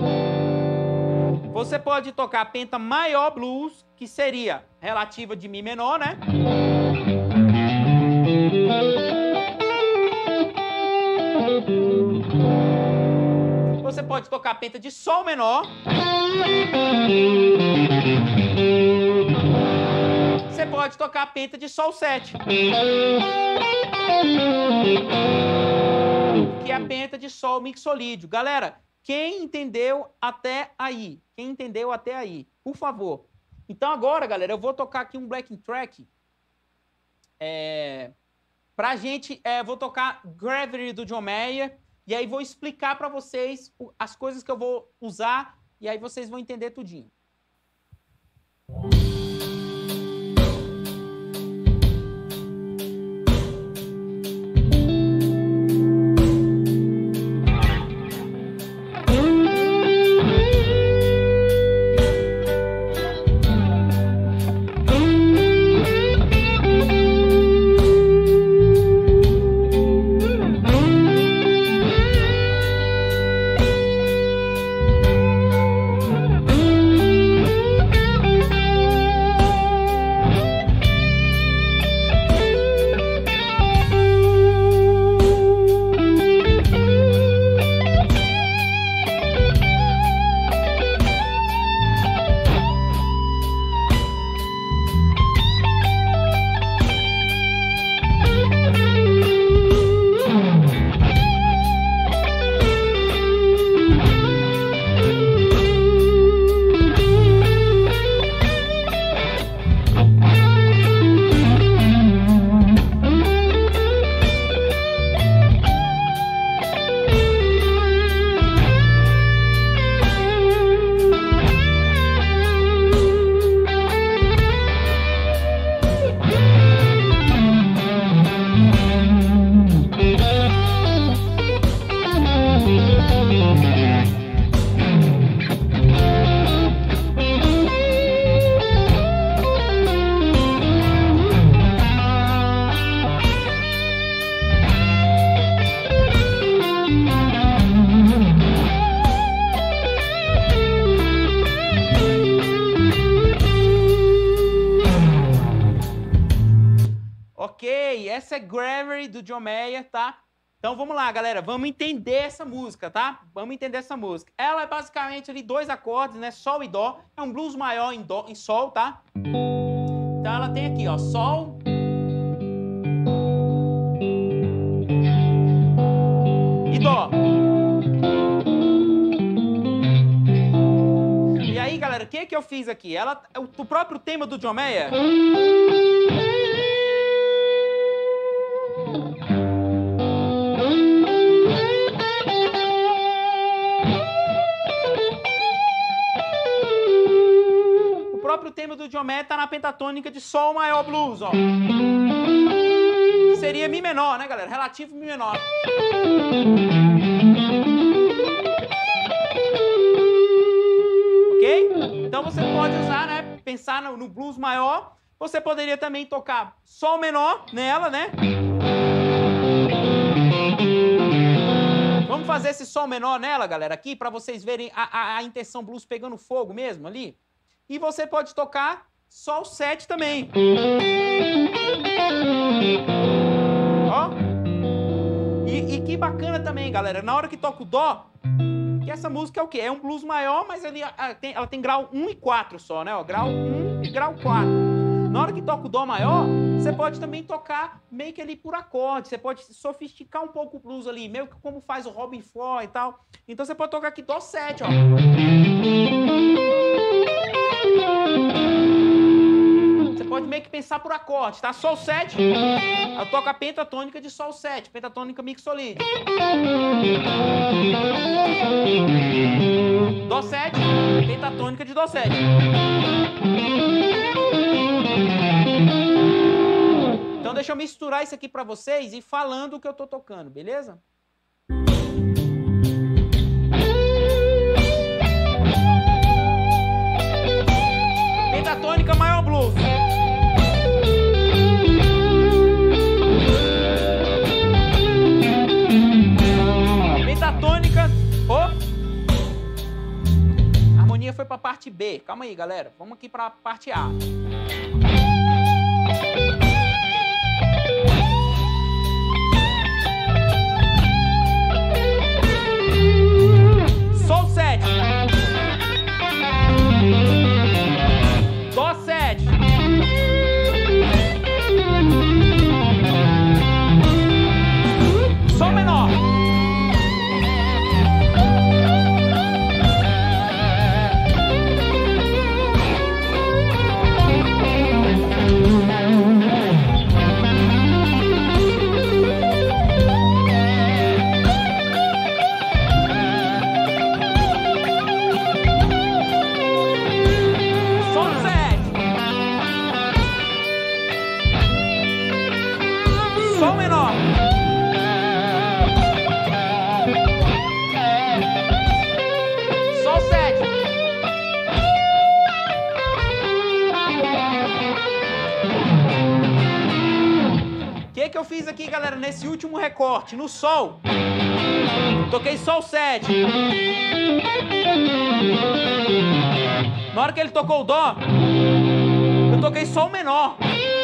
Você pode tocar a penta maior blues, que seria relativa de mi menor, né? Você pode tocar a penta de sol menor. Você pode tocar a penta de sol 7. Que é a penta de sol mixolídio. Galera, quem entendeu até aí? Quem entendeu até aí? Por favor. Então agora, galera, eu vou tocar aqui um backing track. Pra gente, vou tocar Gravity do John Mayer. E aí vou explicar para vocês as coisas que eu vou usar. E aí vocês vão entender tudinho. Ok, essa é Gravity do John Mayer, tá? Então vamos lá, galera, vamos entender essa música, tá? Vamos entender essa música. Ela é basicamente ali 2 acordes, né? Sol e Dó. É um blues maior em Sol, tá? Então ela tem aqui, ó, Sol e Dó. E aí, galera, o que eu fiz aqui? O próprio tema do John Mayer. O tema do John Mayer tá na pentatônica de Sol maior blues, ó. Seria Mi menor, né, galera? Relativo Mi menor. Ok? Então você pode usar, né? Pensar no blues maior. Você poderia também tocar Sol menor nela, né? Vamos fazer esse Sol menor nela, galera, aqui, para vocês verem a intenção blues pegando fogo mesmo ali. E você pode tocar Sol 7 também. Ó. E que bacana também, galera. Na hora que toca o Dó, que essa música é o quê? É um blues maior, mas ela tem grau 1 e 4 só, né? Ó, grau 1 e grau 4. Na hora que toca o Dó maior, você pode também tocar meio que ali por acorde. Você pode sofisticar um pouco o blues ali, meio que como faz o Robin Ford e tal. Então você pode tocar aqui Dó 7, ó. Você pode meio que pensar por acorde, tá? Sol 7, eu toco a pentatônica de Sol 7, pentatônica mixolídia. Dó 7, pentatônica de Dó 7. Então deixa eu misturar isso aqui pra vocês e falando o que eu tô tocando, beleza? Pentatônica maior blues. Pentatônica. Oh. A harmonia foi pra parte B. Calma aí, galera. Vamos aqui pra parte A. Sol 7. Dó 7. Sol menor. Sol menor. Sol 7. O que eu fiz aqui, galera, nesse último recorte? No Sol. Toquei Sol 7. Na hora que ele tocou o Dó, eu toquei Sol menor.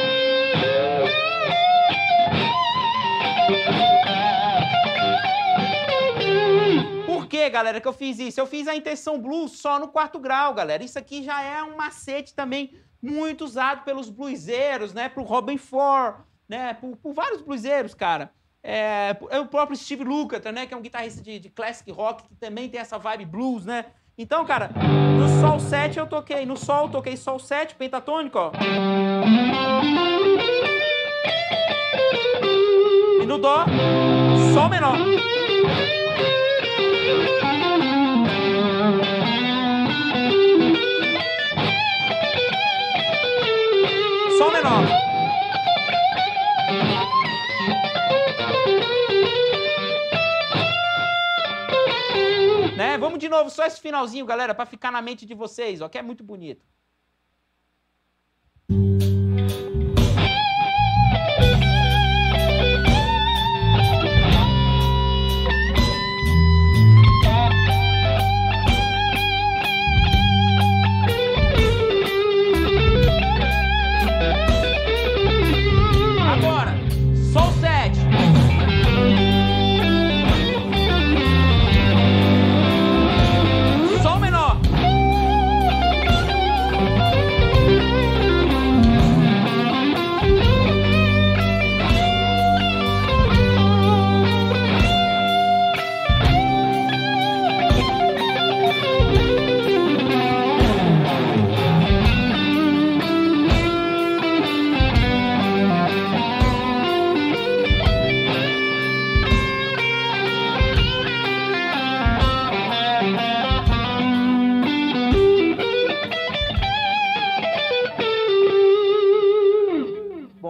Por que, galera, que eu fiz isso? Eu fiz a intenção blues só no 4º grau, galera. Isso aqui já é um macete também muito usado pelos blueseiros, né? Pro Robin Ford, né? Por vários blueseiros, cara. O próprio Steve Lukather, né? Que é um guitarrista de classic rock, que também tem essa vibe blues, né? Então, cara, no Sol 7 eu toquei. No Sol eu toquei Sol 7, pentatônico, ó. E no Dó, Sol menor. Sol menor. Né? Vamos de novo, só esse finalzinho, galera, para ficar na mente de vocês, ó, que é muito bonito. Agora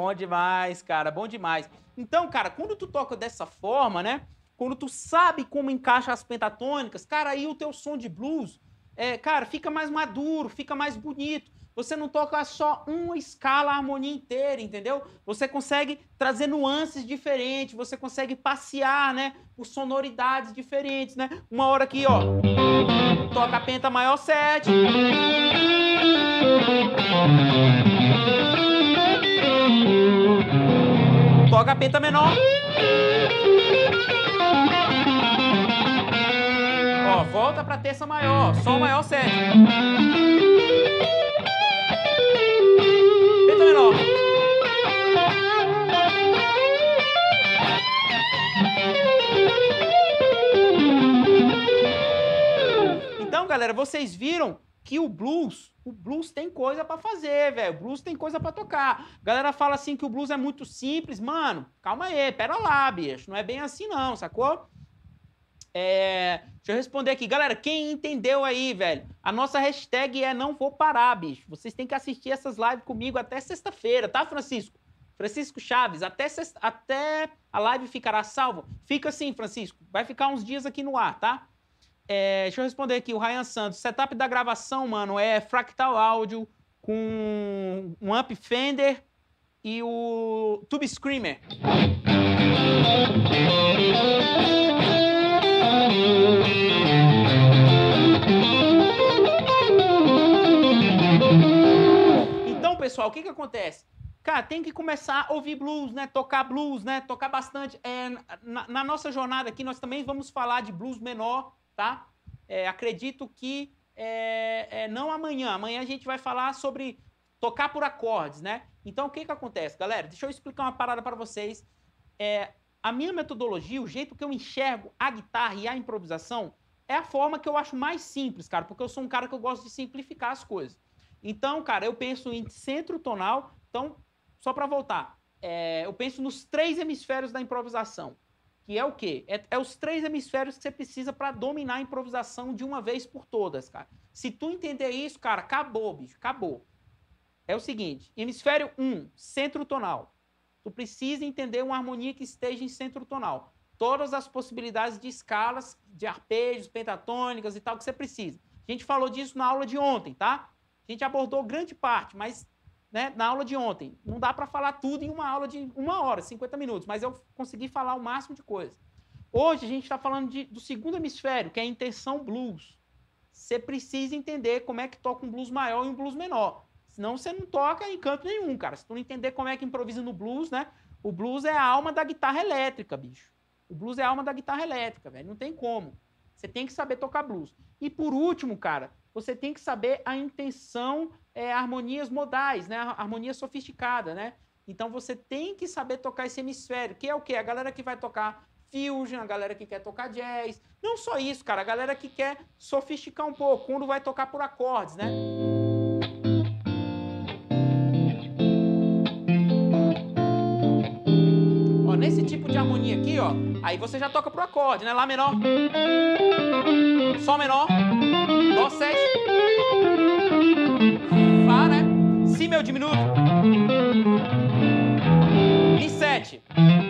Bom demais, cara, bom demais. Então, cara, quando tu toca dessa forma, né? Quando tu sabe como encaixa as pentatônicas, cara, aí o teu som de blues, cara, fica mais maduro, fica mais bonito. Você não toca só uma escala, a harmonia inteira, entendeu? Você consegue trazer nuances diferentes, você consegue passear, né, por sonoridades diferentes, né? Uma hora aqui, ó, toca a penta maior 7. Toca a penta menor. Ó, volta pra terça maior, sol maior 7. Penta menor. Então, galera, vocês viram que o blues tem coisa pra fazer, velho. O blues tem coisa pra tocar. A galera fala assim que o blues é muito simples. Mano, calma aí, pera lá, bicho. Não é bem assim não, sacou? Deixa eu responder aqui. Galera, quem entendeu aí, velho? A nossa hashtag é não vou parar, bicho. Vocês têm que assistir essas lives comigo até sexta-feira, tá, Francisco? Francisco Chaves, até a live ficará salva? Fica assim, Francisco. Vai ficar uns dias aqui no ar, tá? Deixa eu responder aqui, o Ryan Santos. Setup da gravação, mano, é Fractal Audio com um amp Fender e o Tube Screamer. Então, pessoal, o que acontece? Cara, tem que começar a ouvir blues, né? Tocar blues, né? Tocar bastante. Na nossa jornada aqui, nós também vamos falar de blues menor, tá? Acredito que não amanhã. Amanhã a gente vai falar sobre tocar por acordes, né? Então, o que acontece, galera? Deixa eu explicar uma parada para vocês. A minha metodologia, o jeito que eu enxergo a guitarra e a improvisação, é a forma que eu acho mais simples, cara, porque eu sou um cara que eu gosto de simplificar as coisas. Então, cara, eu penso em centro tonal. Então, só para voltar, eu penso nos 3 hemisférios da improvisação. Que é o quê? É os 3 hemisférios que você precisa para dominar a improvisação de uma vez por todas, cara. Se tu entender isso, cara, acabou, bicho, acabou. É o seguinte, hemisfério 1, centro tonal. Tu precisa entender uma harmonia que esteja em centro tonal. Todas as possibilidades de escalas, de arpejos, pentatônicas e tal que você precisa. A gente falou disso na aula de ontem, tá? A gente abordou grande parte, mas né, na aula de ontem. Não dá para falar tudo em uma aula de 1 hora, 50 minutos, mas eu consegui falar o máximo de coisa. Hoje a gente está falando do segundo hemisfério, que é a intenção blues. Você precisa entender como é que toca um blues maior e um blues menor. Senão você não toca em canto nenhum, cara. Se tu não entender como é que improvisa no blues, né? O blues é a alma da guitarra elétrica, bicho. O blues é a alma da guitarra elétrica, velho. Não tem como. Você tem que saber tocar blues. E por último, cara, você tem que saber a intenção, harmonias modais, né? A harmonia sofisticada, né? Então você tem que saber tocar esse hemisfério, que é o quê? A galera que vai tocar fusion, a galera que quer tocar jazz. Não só isso, cara. A galera que quer sofisticar um pouco, quando vai tocar por acordes, né? Ó, nesse tipo de harmonia aqui, ó, aí você já toca pro acorde, né? Lá menor, Sol menor, Dó 7, Fá, né? Si meu diminuto, Mi 7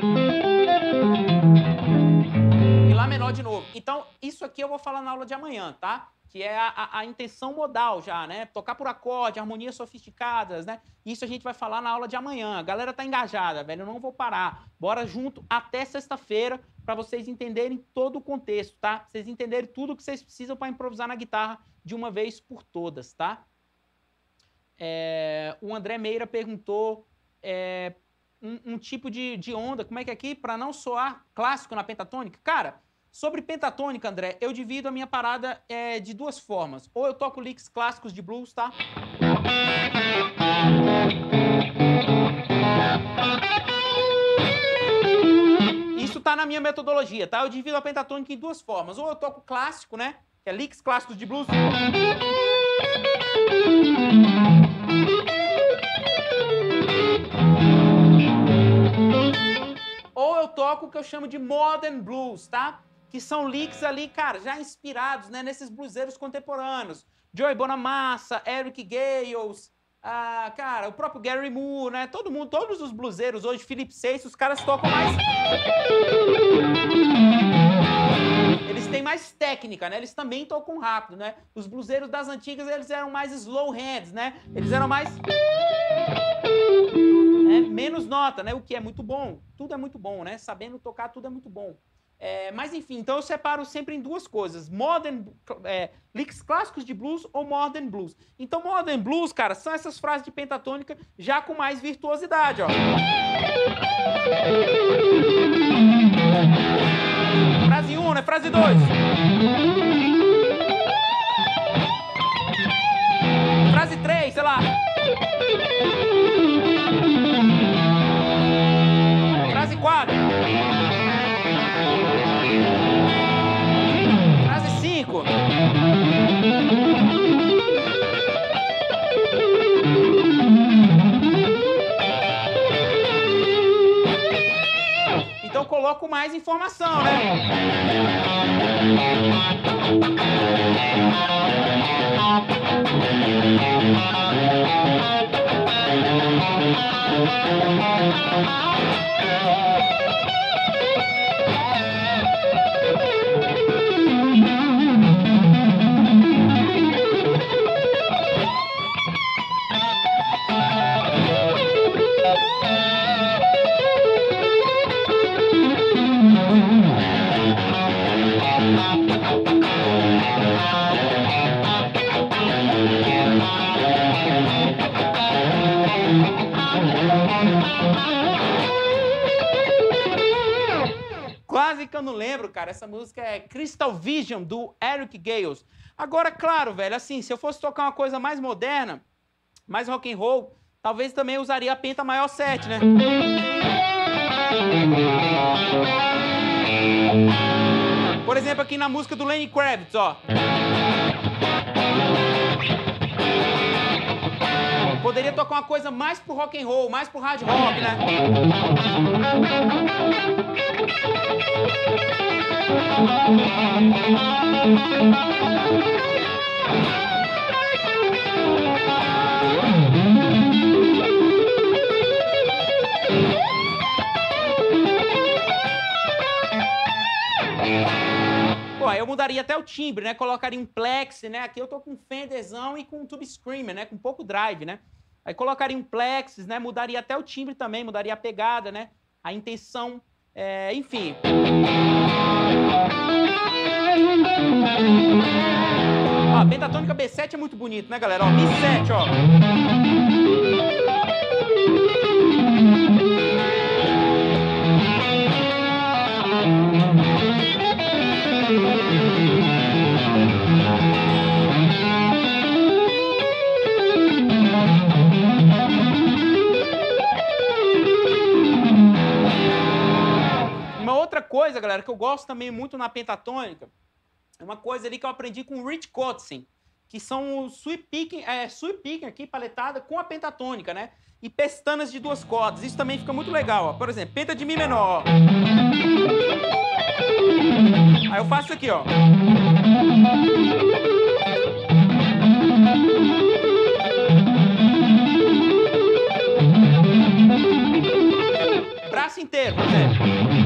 e Lá menor de novo. Então, isso aqui eu vou falar na aula de amanhã, tá? Que é a intenção modal já, né? Tocar por acorde, harmonias sofisticadas, né? Isso a gente vai falar na aula de amanhã. A galera tá engajada, velho, eu não vou parar. Bora junto até sexta-feira para vocês entenderem todo o contexto, tá? Vocês entenderem tudo que vocês precisam para improvisar na guitarra de uma vez por todas, tá? O André Meira perguntou um tipo de onda, como é que é aqui? Para não soar clássico na pentatônica. Cara, sobre pentatônica, André, eu divido a minha parada de 2 formas. Ou eu toco licks clássicos de blues, tá? Isso tá na minha metodologia, tá? Eu divido a pentatônica em 2 formas. Ou eu toco clássico, né? Que é licks clássicos de blues. Ou eu toco o que eu chamo de modern blues, tá? Que são licks ali, cara, já inspirados, né, nesses bluseiros contemporâneos. Joey Bonamassa, Eric Gales, Cara, o próprio Gary Moore, né? Todo mundo, todos os bluseiros hoje, Philip Seyss, os caras tocam mais... Eles têm mais técnica, né? Eles também tocam rápido, né? Os bluseiros das antigas, eles eram mais slow hands, né? Eles eram mais... menos nota, né? O que é muito bom. Tudo é muito bom, né? Sabendo tocar, tudo é muito bom. Mas enfim, então eu separo sempre em duas coisas. Licks clássicos de blues ou modern blues. Então modern blues, cara, são essas frases de pentatônica já com mais virtuosidade, ó. Frase 1, né? Frase 2. Frase 3, sei lá. Frase 4. Frase 5. Então coloco mais informação, né? Quase que eu não lembro, cara. Essa música é Crystal Vision, do Eric Gales. Agora, claro, velho, assim, se eu fosse tocar uma coisa mais moderna, mais rock and roll, talvez também usaria a penta maior 7, né? Por exemplo, aqui na música do Lenny Kravitz, ó. Poderia tocar uma coisa mais pro rock and roll, mais pro hard rock, né? Pô, eu mudaria até o timbre, né? Colocaria um plex, né? Aqui eu tô com um Fenderzão e com um Tube Screamer, né? Com pouco drive, né? Aí colocaria um plex, né? Mudaria até o timbre também, mudaria a pegada, né? A intenção, enfim. Ó, a pentatônica B7 é muito bonito, né, galera? Ó, Mi7, ó. Uma outra coisa, galera, que eu gosto também muito na pentatônica, é uma coisa ali que eu aprendi com o Rich Kotzen, que são o sweep picking aqui, paletada com a pentatônica, né? E pestanas de 2 cordas. Isso também fica muito legal, ó. Por exemplo, penta de Mi menor, ó. Aí eu faço isso aqui, ó. Braço inteiro, por exemplo.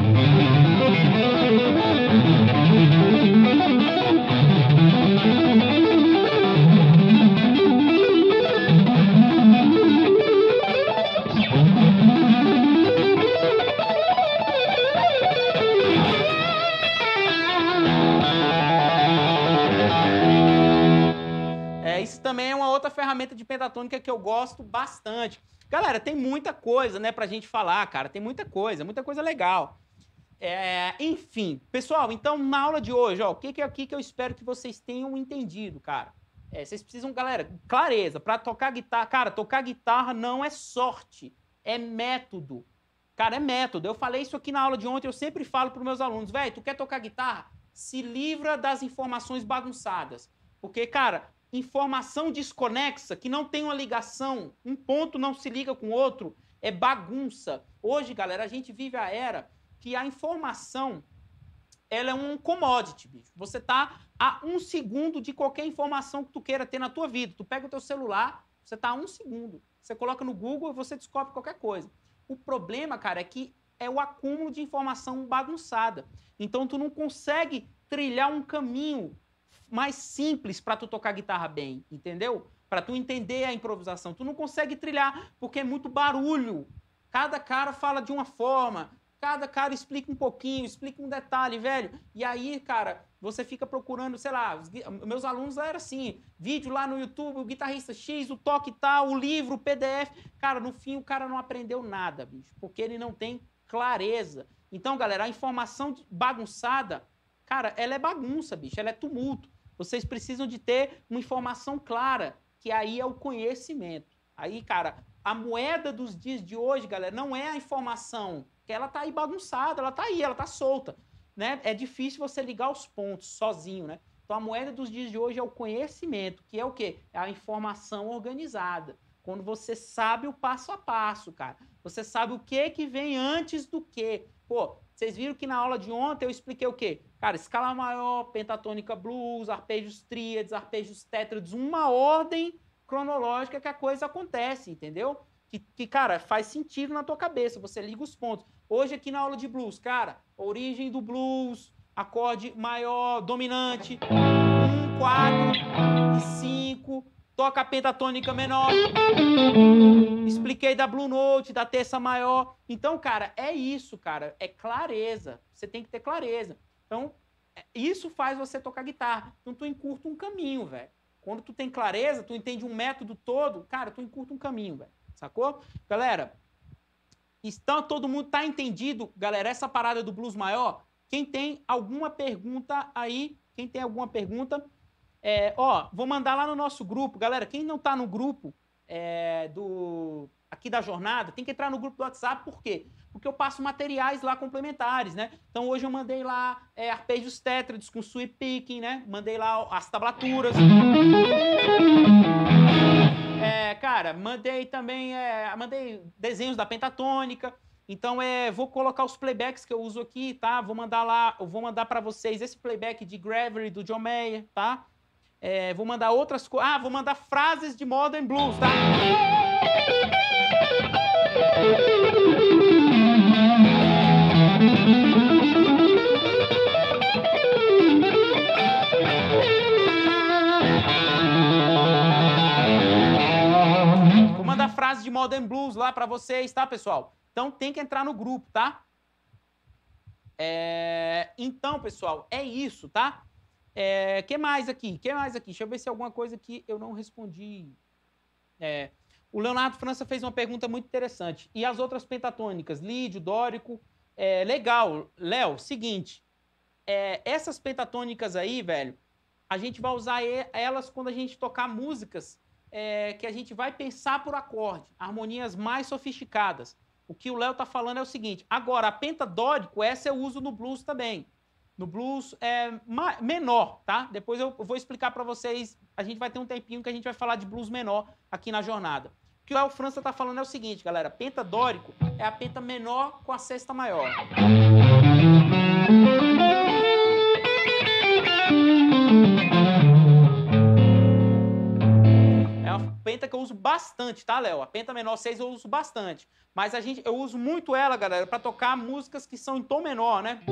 Isso também é uma outra ferramenta de pentatônica que eu gosto bastante. Galera, tem muita coisa, né, pra gente falar, cara. Tem muita coisa legal. Enfim, pessoal, então na aula de hoje, ó, o que é aqui que eu espero que vocês tenham entendido, cara? Vocês precisam, galera, clareza, pra tocar guitarra. Cara, tocar guitarra não é sorte, é método. Cara, é método. Eu falei isso aqui na aula de ontem, eu sempre falo pros meus alunos, velho, tu quer tocar guitarra? Se livra das informações bagunçadas. Porque, cara, informação desconexa, que não tem uma ligação, um ponto não se liga com o outro, é bagunça. Hoje, galera, a gente vive a era que a informação, ela é um commodity, bicho. Você tá a 1 segundo de qualquer informação que tu queira ter na tua vida. Tu pega o teu celular, Você tá a 1 segundo. Você coloca no Google e você descobre qualquer coisa. O problema, cara, é que é o acúmulo de informação bagunçada. Então, tu não consegue trilhar um caminho mais simples para tu tocar guitarra bem, entendeu? Para tu entender a improvisação. Tu não consegue trilhar porque é muito barulho. Cada cara fala de uma forma, cada cara explica um pouquinho, explica um detalhe, velho. E aí, cara, você fica procurando, sei lá, meus alunos eram assim, vídeo lá no YouTube, o guitarrista X, o toque tal, o livro, o PDF. Cara, no fim o cara não aprendeu nada, bicho, porque ele não tem clareza. Então, galera, a informação bagunçada, cara, ela é bagunça, bicho, ela é tumulto. Vocês precisam de ter uma informação clara, que aí é o conhecimento. Aí, cara, a moeda dos dias de hoje, galera, não é a informação, que ela tá aí bagunçada, ela tá aí, ela tá solta, né? É difícil você ligar os pontos sozinho, né? Então, a moeda dos dias de hoje é o conhecimento, que é o quê? É a informação organizada. Quando você sabe o passo a passo, cara. Você sabe o que vem antes do que. Pô, vocês viram que na aula de ontem eu expliquei o quê? Cara, escala maior, pentatônica blues, arpejos tríades, arpejos tétrades, uma ordem cronológica que a coisa acontece, entendeu? Que, cara, faz sentido na tua cabeça, você liga os pontos. Hoje aqui na aula de blues, cara, origem do blues, acorde maior, dominante, 1, 4 e 5, toca a pentatônica menor. Expliquei da Blue Note, da terça maior. Então, cara, é isso, cara. É clareza. Você tem que ter clareza. Então, isso faz você tocar guitarra. Então, tu encurta um caminho, velho. Quando tu tem clareza, tu entende um método todo, cara, tu encurta um caminho, velho. Sacou? Galera, então todo mundo tá entendido, galera, essa parada do blues maior? Quem tem alguma pergunta aí? Quem tem alguma pergunta? Vou mandar lá no nosso grupo. Galera, quem não tá no grupo aqui da jornada, tem que entrar no grupo do WhatsApp. Por quê? Porque eu passo materiais lá complementares, né? Então hoje eu mandei lá arpejos tétrades com sweep picking, né? Mandei lá as tablaturas. Cara, mandei também mandei desenhos da pentatônica. Então vou colocar os playbacks que eu uso aqui, tá? Vou mandar para vocês esse playback de Gravity do John Mayer, tá? Vou mandar outras coisas. Vou mandar frases de Modern Blues, tá? Vou mandar frases de Modern Blues lá para vocês, tá, pessoal? Então tem que entrar no grupo, tá? Então, pessoal, é isso, tá? Que mais aqui? Deixa eu ver se é alguma coisa que eu não respondi. O Leonardo França fez uma pergunta muito interessante. E as outras pentatônicas? Lídio, dórico. Legal. Léo, seguinte. Essas pentatônicas aí, velho, a gente vai usar elas quando a gente tocar músicas que a gente vai pensar por acorde. Harmonias mais sofisticadas. O que o Léo tá falando é o seguinte. Agora, a pentadórico, essa eu uso no blues também. No blues menor, tá? Depois eu vou explicar para vocês. A gente vai ter um tempinho que a gente vai falar de blues menor aqui na jornada. O que o Léo França tá falando é o seguinte, galera. Pentadórico é a penta menor com a sexta maior. É uma penta que eu uso bastante, tá, Léo? A penta menor 6 eu uso bastante. Mas eu uso muito ela, galera, para tocar músicas que são em tom menor, né?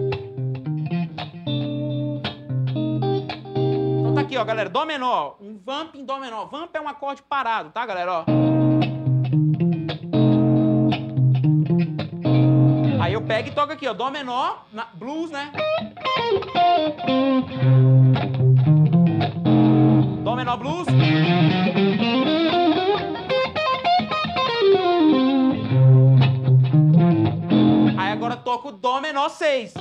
Então tá aqui, ó, galera, dó menor, um vamp em dó menor. Vamp é um acorde parado, tá, galera, ó. Aí eu pego e toco aqui, ó, dó menor, blues, né? Dó menor, blues. Aí agora toco dó menor 6.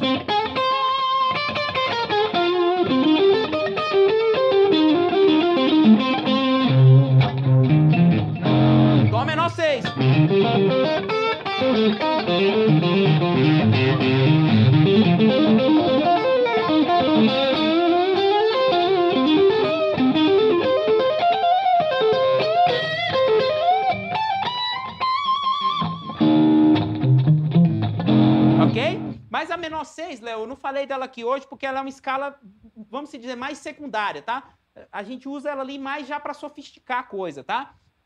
Dó menor 6. Ok? Mas a menor 6, Léo, eu não falei dela aqui hoje porque ela é uma escala, vamos dizer, mais secundária, tá? A gente usa ela ali mais já para sofisticar a coisa, tá?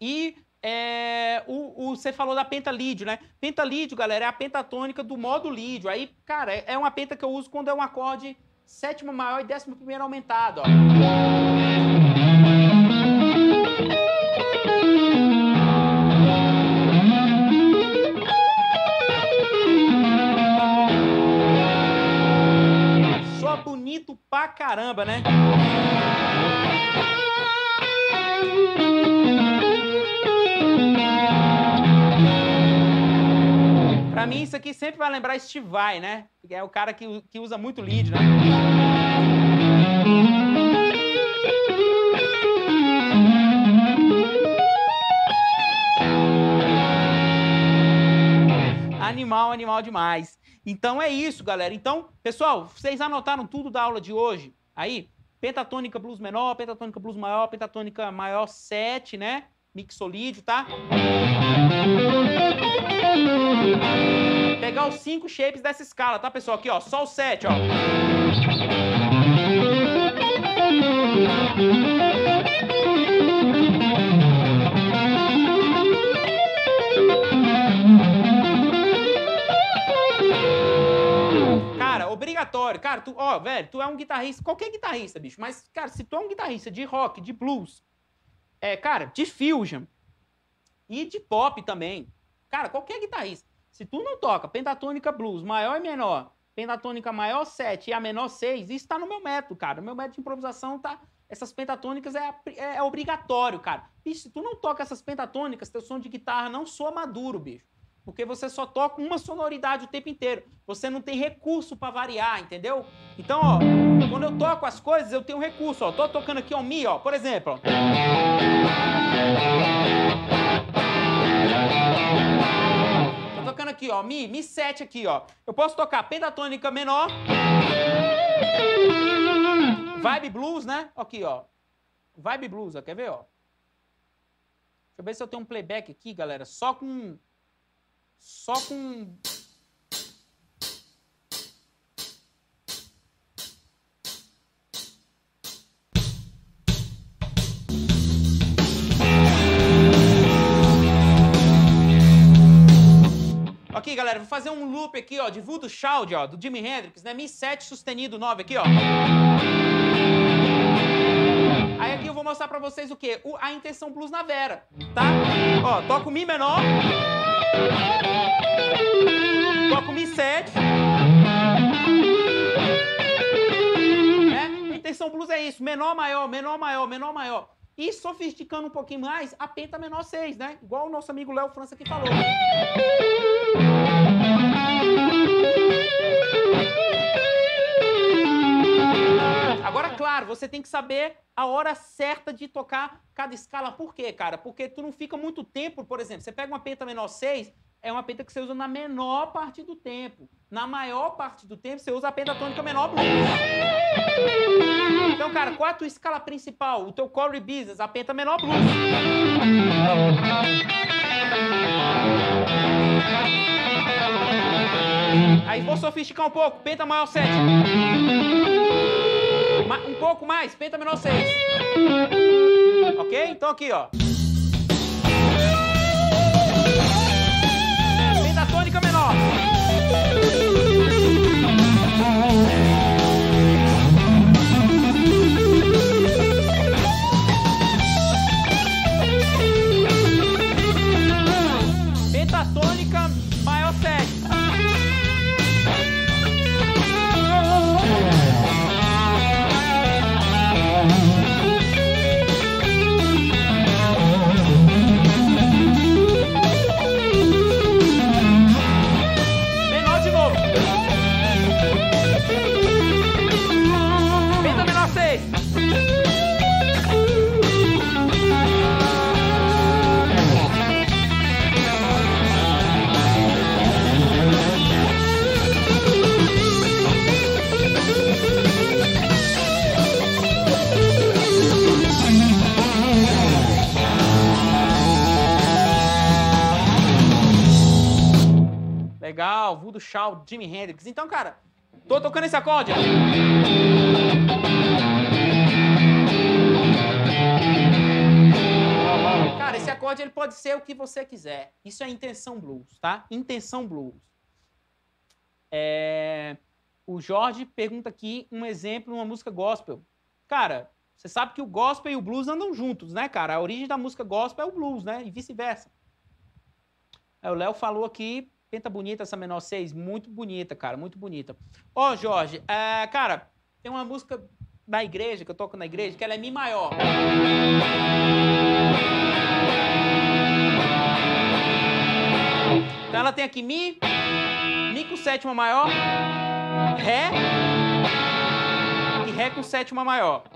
E você falou da pentalídio, né? Pentalídio, galera, é a pentatônica do modo lídio. Aí, cara, é uma penta que eu uso quando é um acorde sétima maior e 11º aumentado, ó. Soa bonito pra caramba, né? Pra mim, isso aqui sempre vai lembrar Steve Vai, né? Que é o cara que usa muito lead, né? Animal demais. Então é isso, galera. Então, pessoal, vocês anotaram tudo da aula de hoje? Aí, pentatônica blues menor, pentatônica blues maior, pentatônica maior 7, né? Mixolídio, tá? Pegar os 5 shapes dessa escala, tá, pessoal? Aqui, ó, só o 7, ó. Cara, obrigatório. Cara, velho, tu é um guitarrista, qualquer guitarrista, bicho, mas, cara, se tu é um guitarrista de rock, de blues, cara, de fusion e de pop também, cara, qualquer guitarrista, se tu não toca pentatônica blues, maior e menor, pentatônica maior 7 e a menor 6, isso tá no meu método, cara. No meu método de improvisação tá... Essas pentatônicas é obrigatório, cara. Bicho, se tu não toca essas pentatônicas, teu som de guitarra não soa maduro, bicho. Porque você só toca uma sonoridade o tempo inteiro. Você não tem recurso pra variar, entendeu? Então, ó, quando eu toco as coisas, eu tenho recurso, ó. Tô tocando aqui, ó, Mi, ó, por exemplo, ó. Tô tocando aqui, ó, Mi 7 aqui, ó. Eu posso tocar pentatônica menor, vibe blues, né? Aqui, ó. Vibe blues, ó. Quer ver, ó? Deixa eu ver se eu tenho um playback aqui, galera. Só com... Aqui, galera, vou fazer um loop aqui, ó, de Voodoo Child, ó, do Jimi Hendrix, né? Mi 7 sustenido 9 aqui, ó. Aí aqui eu vou mostrar pra vocês o quê? A intenção blues na Vera, tá? Ó, toco Mi menor. Toco Mi 7. Né? A intenção blues é isso. Menor, maior, menor, maior, menor, maior. E sofisticando um pouquinho mais, a penta menor 6, né? Igual o nosso amigo Léo França aqui falou. Agora, claro, você tem que saber a hora certa de tocar cada escala. Por quê, cara? Porque tu não fica muito tempo, por exemplo, você pega uma penta menor 6, é uma penta que você usa na menor parte do tempo. Na maior parte do tempo, você usa a pentatônica menor blues. Então, cara, qual é a tua escala principal? O teu core business, a penta menor blues. Aí vou sofisticar um pouco, penta maior 7. Um pouco mais, penta menor 6. Ok? Então aqui, ó. Pentatônica menor. Pentatônica maior 7. Legal, Voodoo Child, Jimi Hendrix. Então, cara, tô tocando esse acorde, ó. Cara, esse acorde ele pode ser o que você quiser. Isso é intenção blues, tá? Intenção blues. O Jorge pergunta aqui um exemplo, uma música gospel. Cara, você sabe que o gospel e o blues andam juntos, né, cara? A origem da música gospel é o blues, né? E vice-versa. O Léo falou aqui, penta bonita essa menor 6, muito bonita, cara, muito bonita. Ó, Jorge, cara, tem uma música da igreja, que eu toco na igreja, que ela é Mi maior. Então ela tem aqui Mi com sétima maior, Ré e Ré com sétima maior.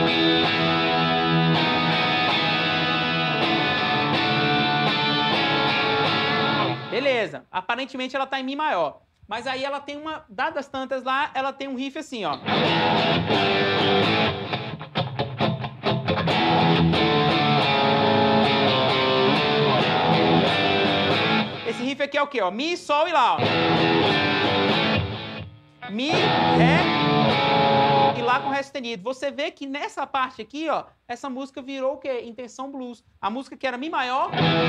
Beleza, aparentemente ela tá em Mi maior. Mas aí ela tem uma, dadas tantas lá, ela tem um riff assim, ó. Esse riff aqui é o quê, ó? Mi, Sol e Lá, ó. Mi, Ré e Lá com Ré sustenido. Você vê que nessa parte aqui, ó, essa música virou o quê? Intenção blues. A música que era Mi maior,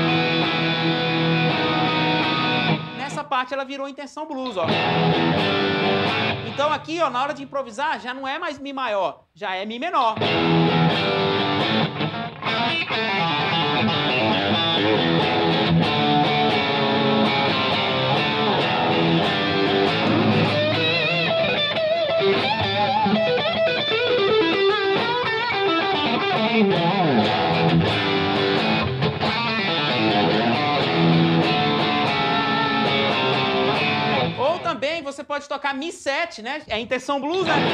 nessa parte ela virou intenção blues, ó. Então aqui, ó, na hora de improvisar, já não é mais Mi maior, já é Mi menor. Ou também você pode tocar Mi 7, né? É intenção blues, né?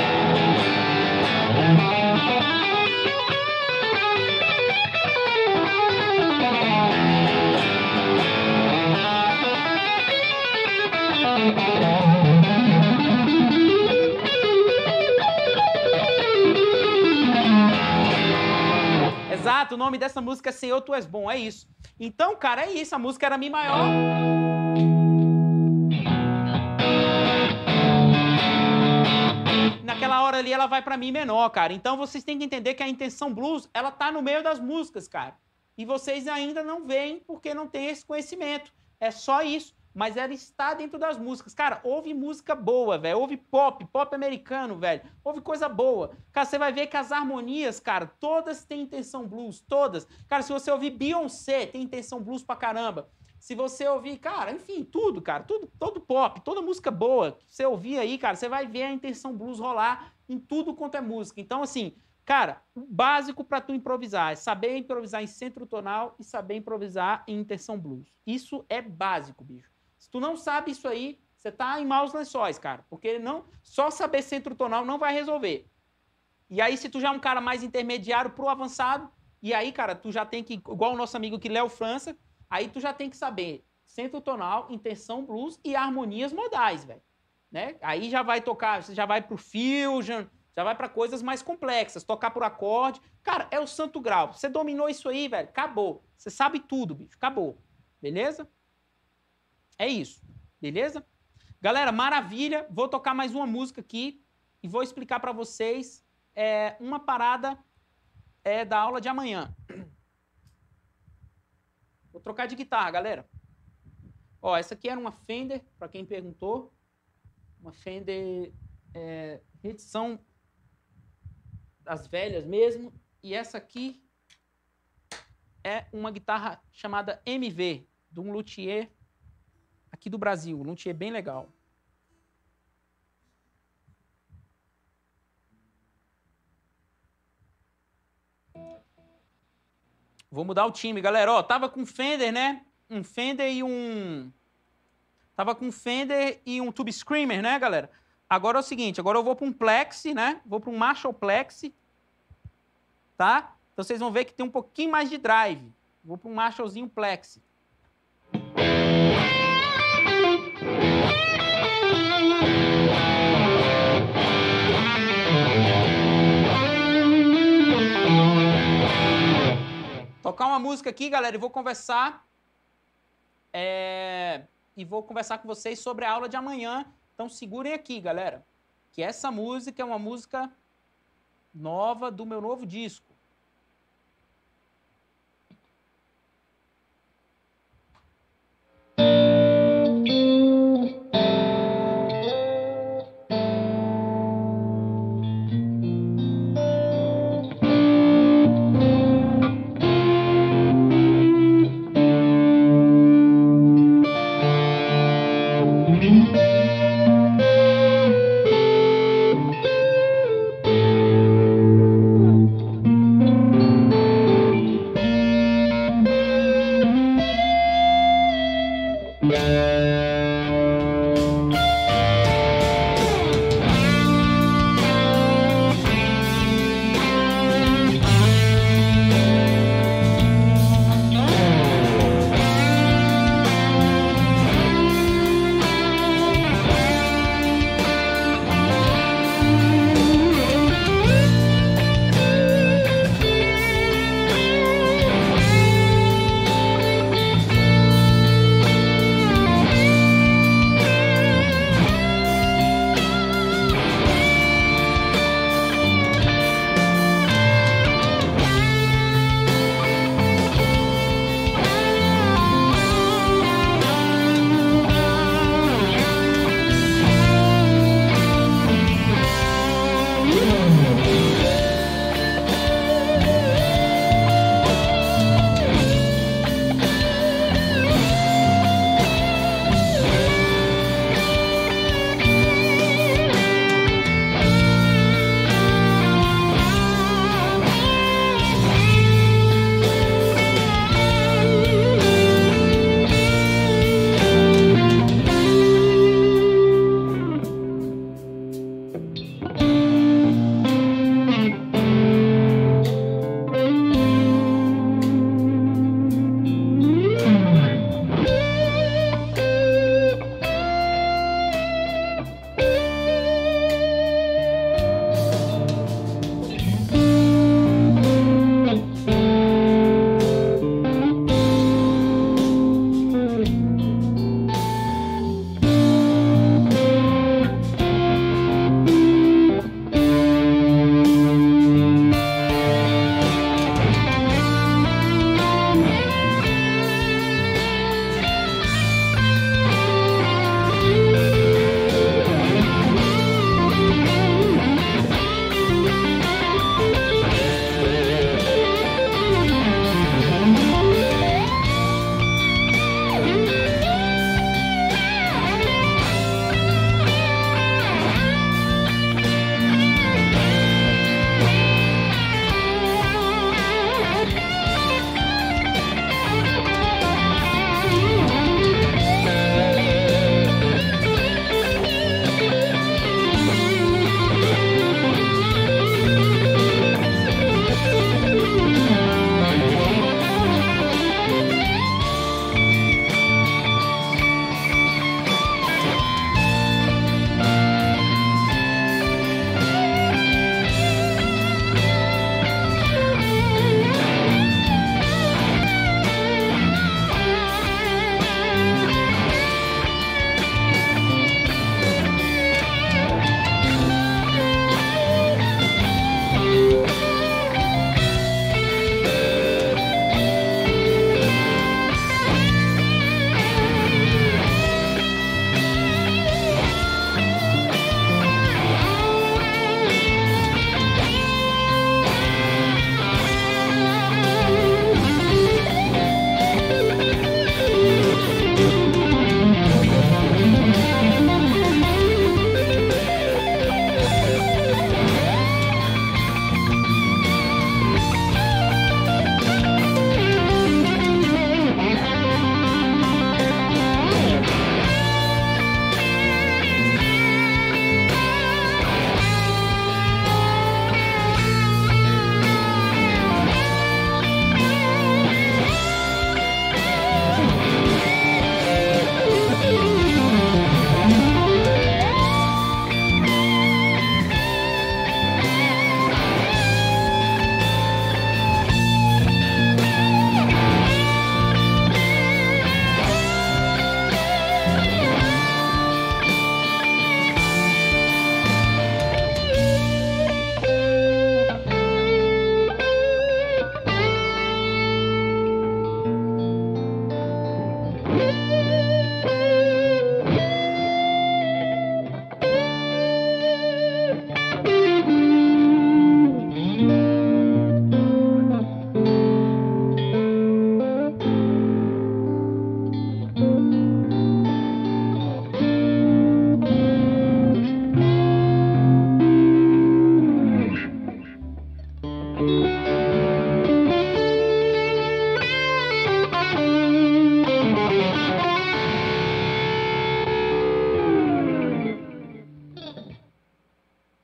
Exato, o nome dessa música é Senhor, Tu És Bom, é isso. Então, cara, é isso, a música era Mi maior. Naquela hora ali ela vai pra Mi menor, cara. Então vocês têm que entender que a intenção blues, ela tá no meio das músicas, cara. E vocês ainda não veem porque não tem esse conhecimento. É só isso. Mas ela está dentro das músicas. Cara, ouve música boa, velho. Ouve pop americano, velho. Ouve coisa boa. Cara, você vai ver que as harmonias, cara, todas têm intenção blues, todas. Cara, se você ouvir Beyoncé, tem intenção blues pra caramba. Se você ouvir, cara, enfim, tudo, cara, todo pop, toda música boa que você ouvir aí, cara, você vai ver a intenção blues rolar em tudo quanto é música. Então, assim, cara, o básico pra tu improvisar é saber improvisar em centro tonal e saber improvisar em intenção blues. Isso é básico, bicho. Se tu não sabe isso aí, você tá em maus lençóis, cara. Porque não, só saber centro tonal não vai resolver. E aí, se tu já é um cara mais intermediário pro avançado, e aí, cara, tu já tem que, igual o nosso amigo aqui, Léo França, aí tu já tem que saber centro tonal, intenção blues e harmonias modais, velho. Né? Aí já vai tocar, você já vai pro fusion, já vai pra coisas mais complexas, tocar por acorde. Cara, é o santo grau. Você dominou isso aí, velho, acabou. Você sabe tudo, bicho, acabou. Beleza? É isso, beleza? Galera, maravilha. Vou tocar mais uma música aqui e vou explicar para vocês uma parada da aula de amanhã. Vou trocar de guitarra, galera. Ó, essa aqui era uma Fender, para quem perguntou. Uma Fender reedição das velhas mesmo. E essa aqui é uma guitarra chamada MV, de um luthier aqui do Brasil, um luthier bem legal. Vou mudar o time, galera. Ó, tava com Fender, né? Um Fender e um... Tava com Fender e um Tube Screamer, né, galera? Agora é o seguinte, agora eu vou para um Plexi, né? Vou para um Marshall Plexi, tá? Então vocês vão ver que tem um pouquinho mais de drive. Vou para um Marshallzinho Plexi. Tocar uma música aqui, galera, e vou conversar com vocês sobre a aula de amanhã. Então segurem aqui, galera, que essa música é uma música nova do meu novo disco.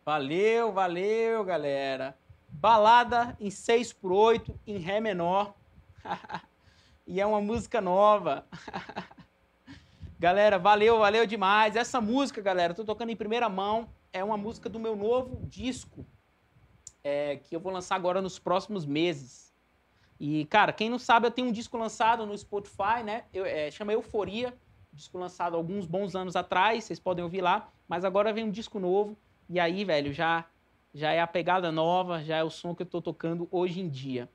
Valeu, valeu, galera. Balada em 6/8, em Ré menor. E é uma música nova. Galera, valeu, valeu demais. Essa música, galera, tô tocando em primeira mão. É uma música do meu novo disco, que eu vou lançar agora nos próximos meses. E, cara, quem não sabe, eu tenho um disco lançado no Spotify, né? Chama Euforia. Disco lançado alguns bons anos atrás, vocês podem ouvir lá. Mas agora vem um disco novo. E aí, velho, já é a pegada nova, já é o som que eu tô tocando hoje em dia.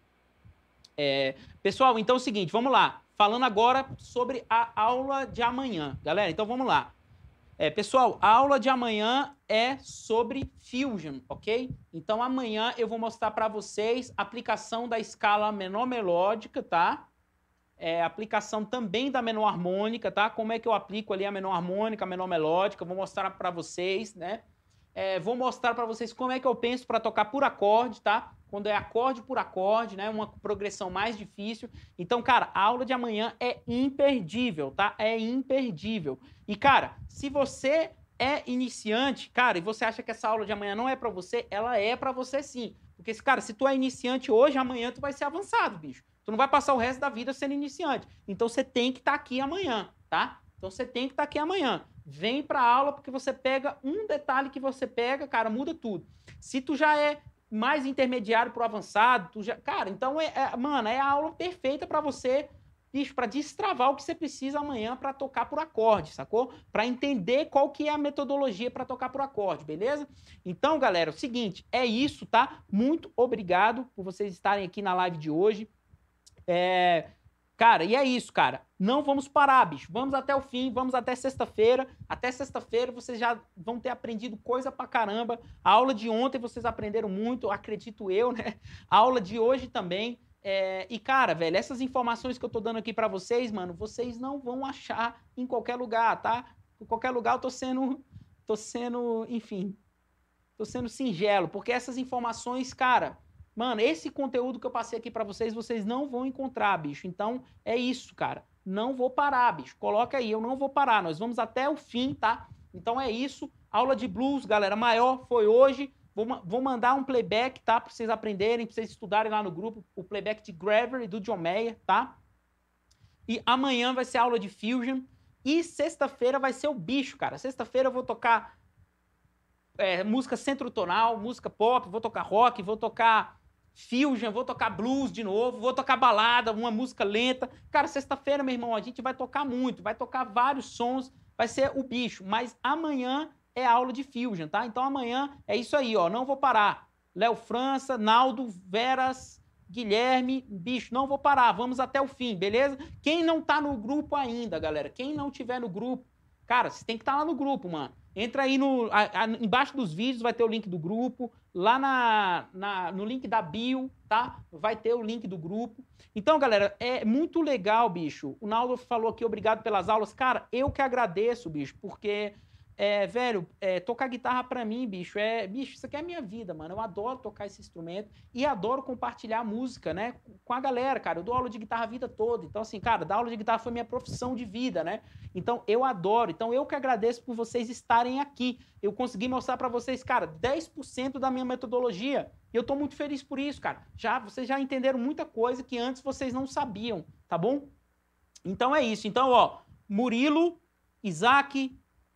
Pessoal, então é o seguinte, vamos lá. Falando agora sobre a aula de amanhã. Galera, então vamos lá. Pessoal, a aula de amanhã é sobre Fusion, ok? Então amanhã eu vou mostrar para vocês a aplicação da escala menor melódica, tá? Aplicação também da menor harmônica, tá? Como é que eu aplico ali a menor harmônica, a menor melódica, vou mostrar para vocês, né? Vou mostrar para vocês como é que eu penso para tocar por acorde, tá? Quando é acorde por acorde, né? Uma progressão mais difícil. Então, cara, a aula de amanhã é imperdível, tá? É imperdível. E, cara, se você é iniciante, cara, e você acha que essa aula de amanhã não é para você, ela é para você sim. Porque, cara, se tu é iniciante hoje, amanhã tu vai ser avançado, bicho. Tu não vai passar o resto da vida sendo iniciante. Então, você tem que estar aqui amanhã, tá? Então, você tem que estar aqui amanhã. Vem pra aula porque você pega um detalhe que você pega, cara, muda tudo. Se tu já é mais intermediário pro avançado, tu já, cara, então mano, é a aula perfeita para você, bicho, para destravar o que você precisa amanhã para tocar por acorde, sacou? Para entender qual que é a metodologia para tocar por acorde, beleza? Então, galera, é o seguinte, é isso, tá? Muito obrigado por vocês estarem aqui na live de hoje. Cara, e é isso, cara. Não vamos parar, bicho. Vamos até o fim, vamos até sexta-feira. Até sexta-feira vocês já vão ter aprendido coisa pra caramba. A aula de ontem vocês aprenderam muito, acredito eu, né? A aula de hoje também. E, cara, velho, essas informações que eu tô dando aqui pra vocês, mano, vocês não vão achar em qualquer lugar, tá? Em qualquer lugar eu tô sendo, enfim, tô sendo singelo, porque essas informações, cara... Mano, esse conteúdo que eu passei aqui pra vocês, vocês não vão encontrar, bicho. Então, é isso, cara. Não vou parar, bicho. Coloca aí, eu não vou parar. Nós vamos até o fim, tá? Então é isso. Aula de blues, galera, maior foi hoje. Vou mandar um playback, tá? Pra vocês aprenderem, pra vocês estudarem lá no grupo. O playback de Gravity, do John Mayer, tá? E amanhã vai ser aula de Fusion. E sexta-feira vai ser o bicho, cara. Sexta-feira eu vou tocar música centrotonal, música pop, vou tocar rock, vou tocar... Fusion, vou tocar blues de novo, vou tocar balada, uma música lenta. Cara, sexta-feira, meu irmão, a gente vai tocar muito, vai tocar vários sons, vai ser o bicho. Mas amanhã é aula de Fusion, tá? Então amanhã é isso aí, ó, não vou parar. Léo França, Naldo, Veras, Guilherme, bicho, não vou parar, vamos até o fim, beleza? Quem não tá no grupo ainda, galera, quem não tiver no grupo, cara, você tem que estar lá no grupo, mano. Entra aí embaixo dos vídeos, vai ter o link do grupo. Lá no link da bio, tá? Vai ter o link do grupo. Então, galera, é muito legal, bicho. O Naldo falou aqui, obrigado pelas aulas. Cara, eu que agradeço, bicho, porque... velho, tocar guitarra pra mim, bicho, bicho, isso aqui é a minha vida, mano. Eu adoro tocar esse instrumento e adoro compartilhar música, né, com a galera, cara. Eu dou aula de guitarra a vida toda. Então, assim, cara, dar aula de guitarra foi minha profissão de vida, né? Então, eu adoro. Então, eu que agradeço por vocês estarem aqui. Eu consegui mostrar pra vocês, cara, 10% da minha metodologia. E eu tô muito feliz por isso, cara. Vocês já entenderam muita coisa que antes vocês não sabiam, tá bom? Então, é isso. Então, ó, Murilo, Isaac...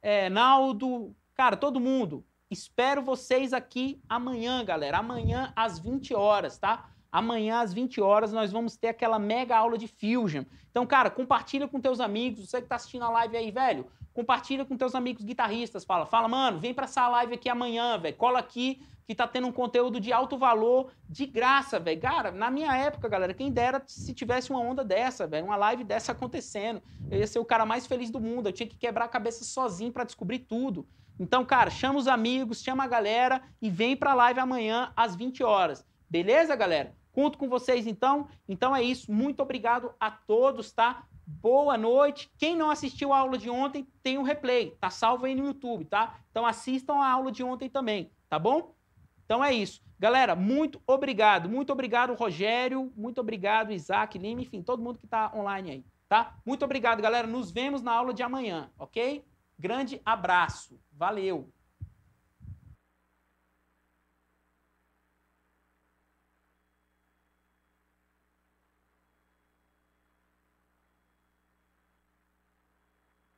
Naldo, cara, todo mundo. Espero vocês aqui amanhã, galera. Amanhã às 20 horas, tá? Amanhã às 20 horas nós vamos ter aquela mega aula de Fusion. Então, cara, compartilha com teus amigos. Você que tá assistindo a live aí, velho, compartilha com teus amigos guitarristas. Fala, mano, vem pra essa live aqui amanhã, velho. Cola aqui que tá tendo um conteúdo de alto valor, de graça, velho. Cara, na minha época, galera, quem dera se tivesse uma onda dessa, velho, uma live dessa acontecendo. Eu ia ser o cara mais feliz do mundo. Eu tinha que quebrar a cabeça sozinho pra descobrir tudo. Então, cara, chama os amigos, chama a galera e vem pra live amanhã às 20 horas. Beleza, galera? Conto com vocês, então. Então é isso. Muito obrigado a todos, tá? Boa noite. Quem não assistiu a aula de ontem, tem um replay. Tá salvo aí no YouTube, tá? Então assistam a aula de ontem também, tá bom? Então é isso. Galera, muito obrigado. Muito obrigado, Rogério. Muito obrigado, Isaac, Lima, enfim, todo mundo que tá online aí, tá? Muito obrigado, galera. Nos vemos na aula de amanhã, ok? Grande abraço. Valeu.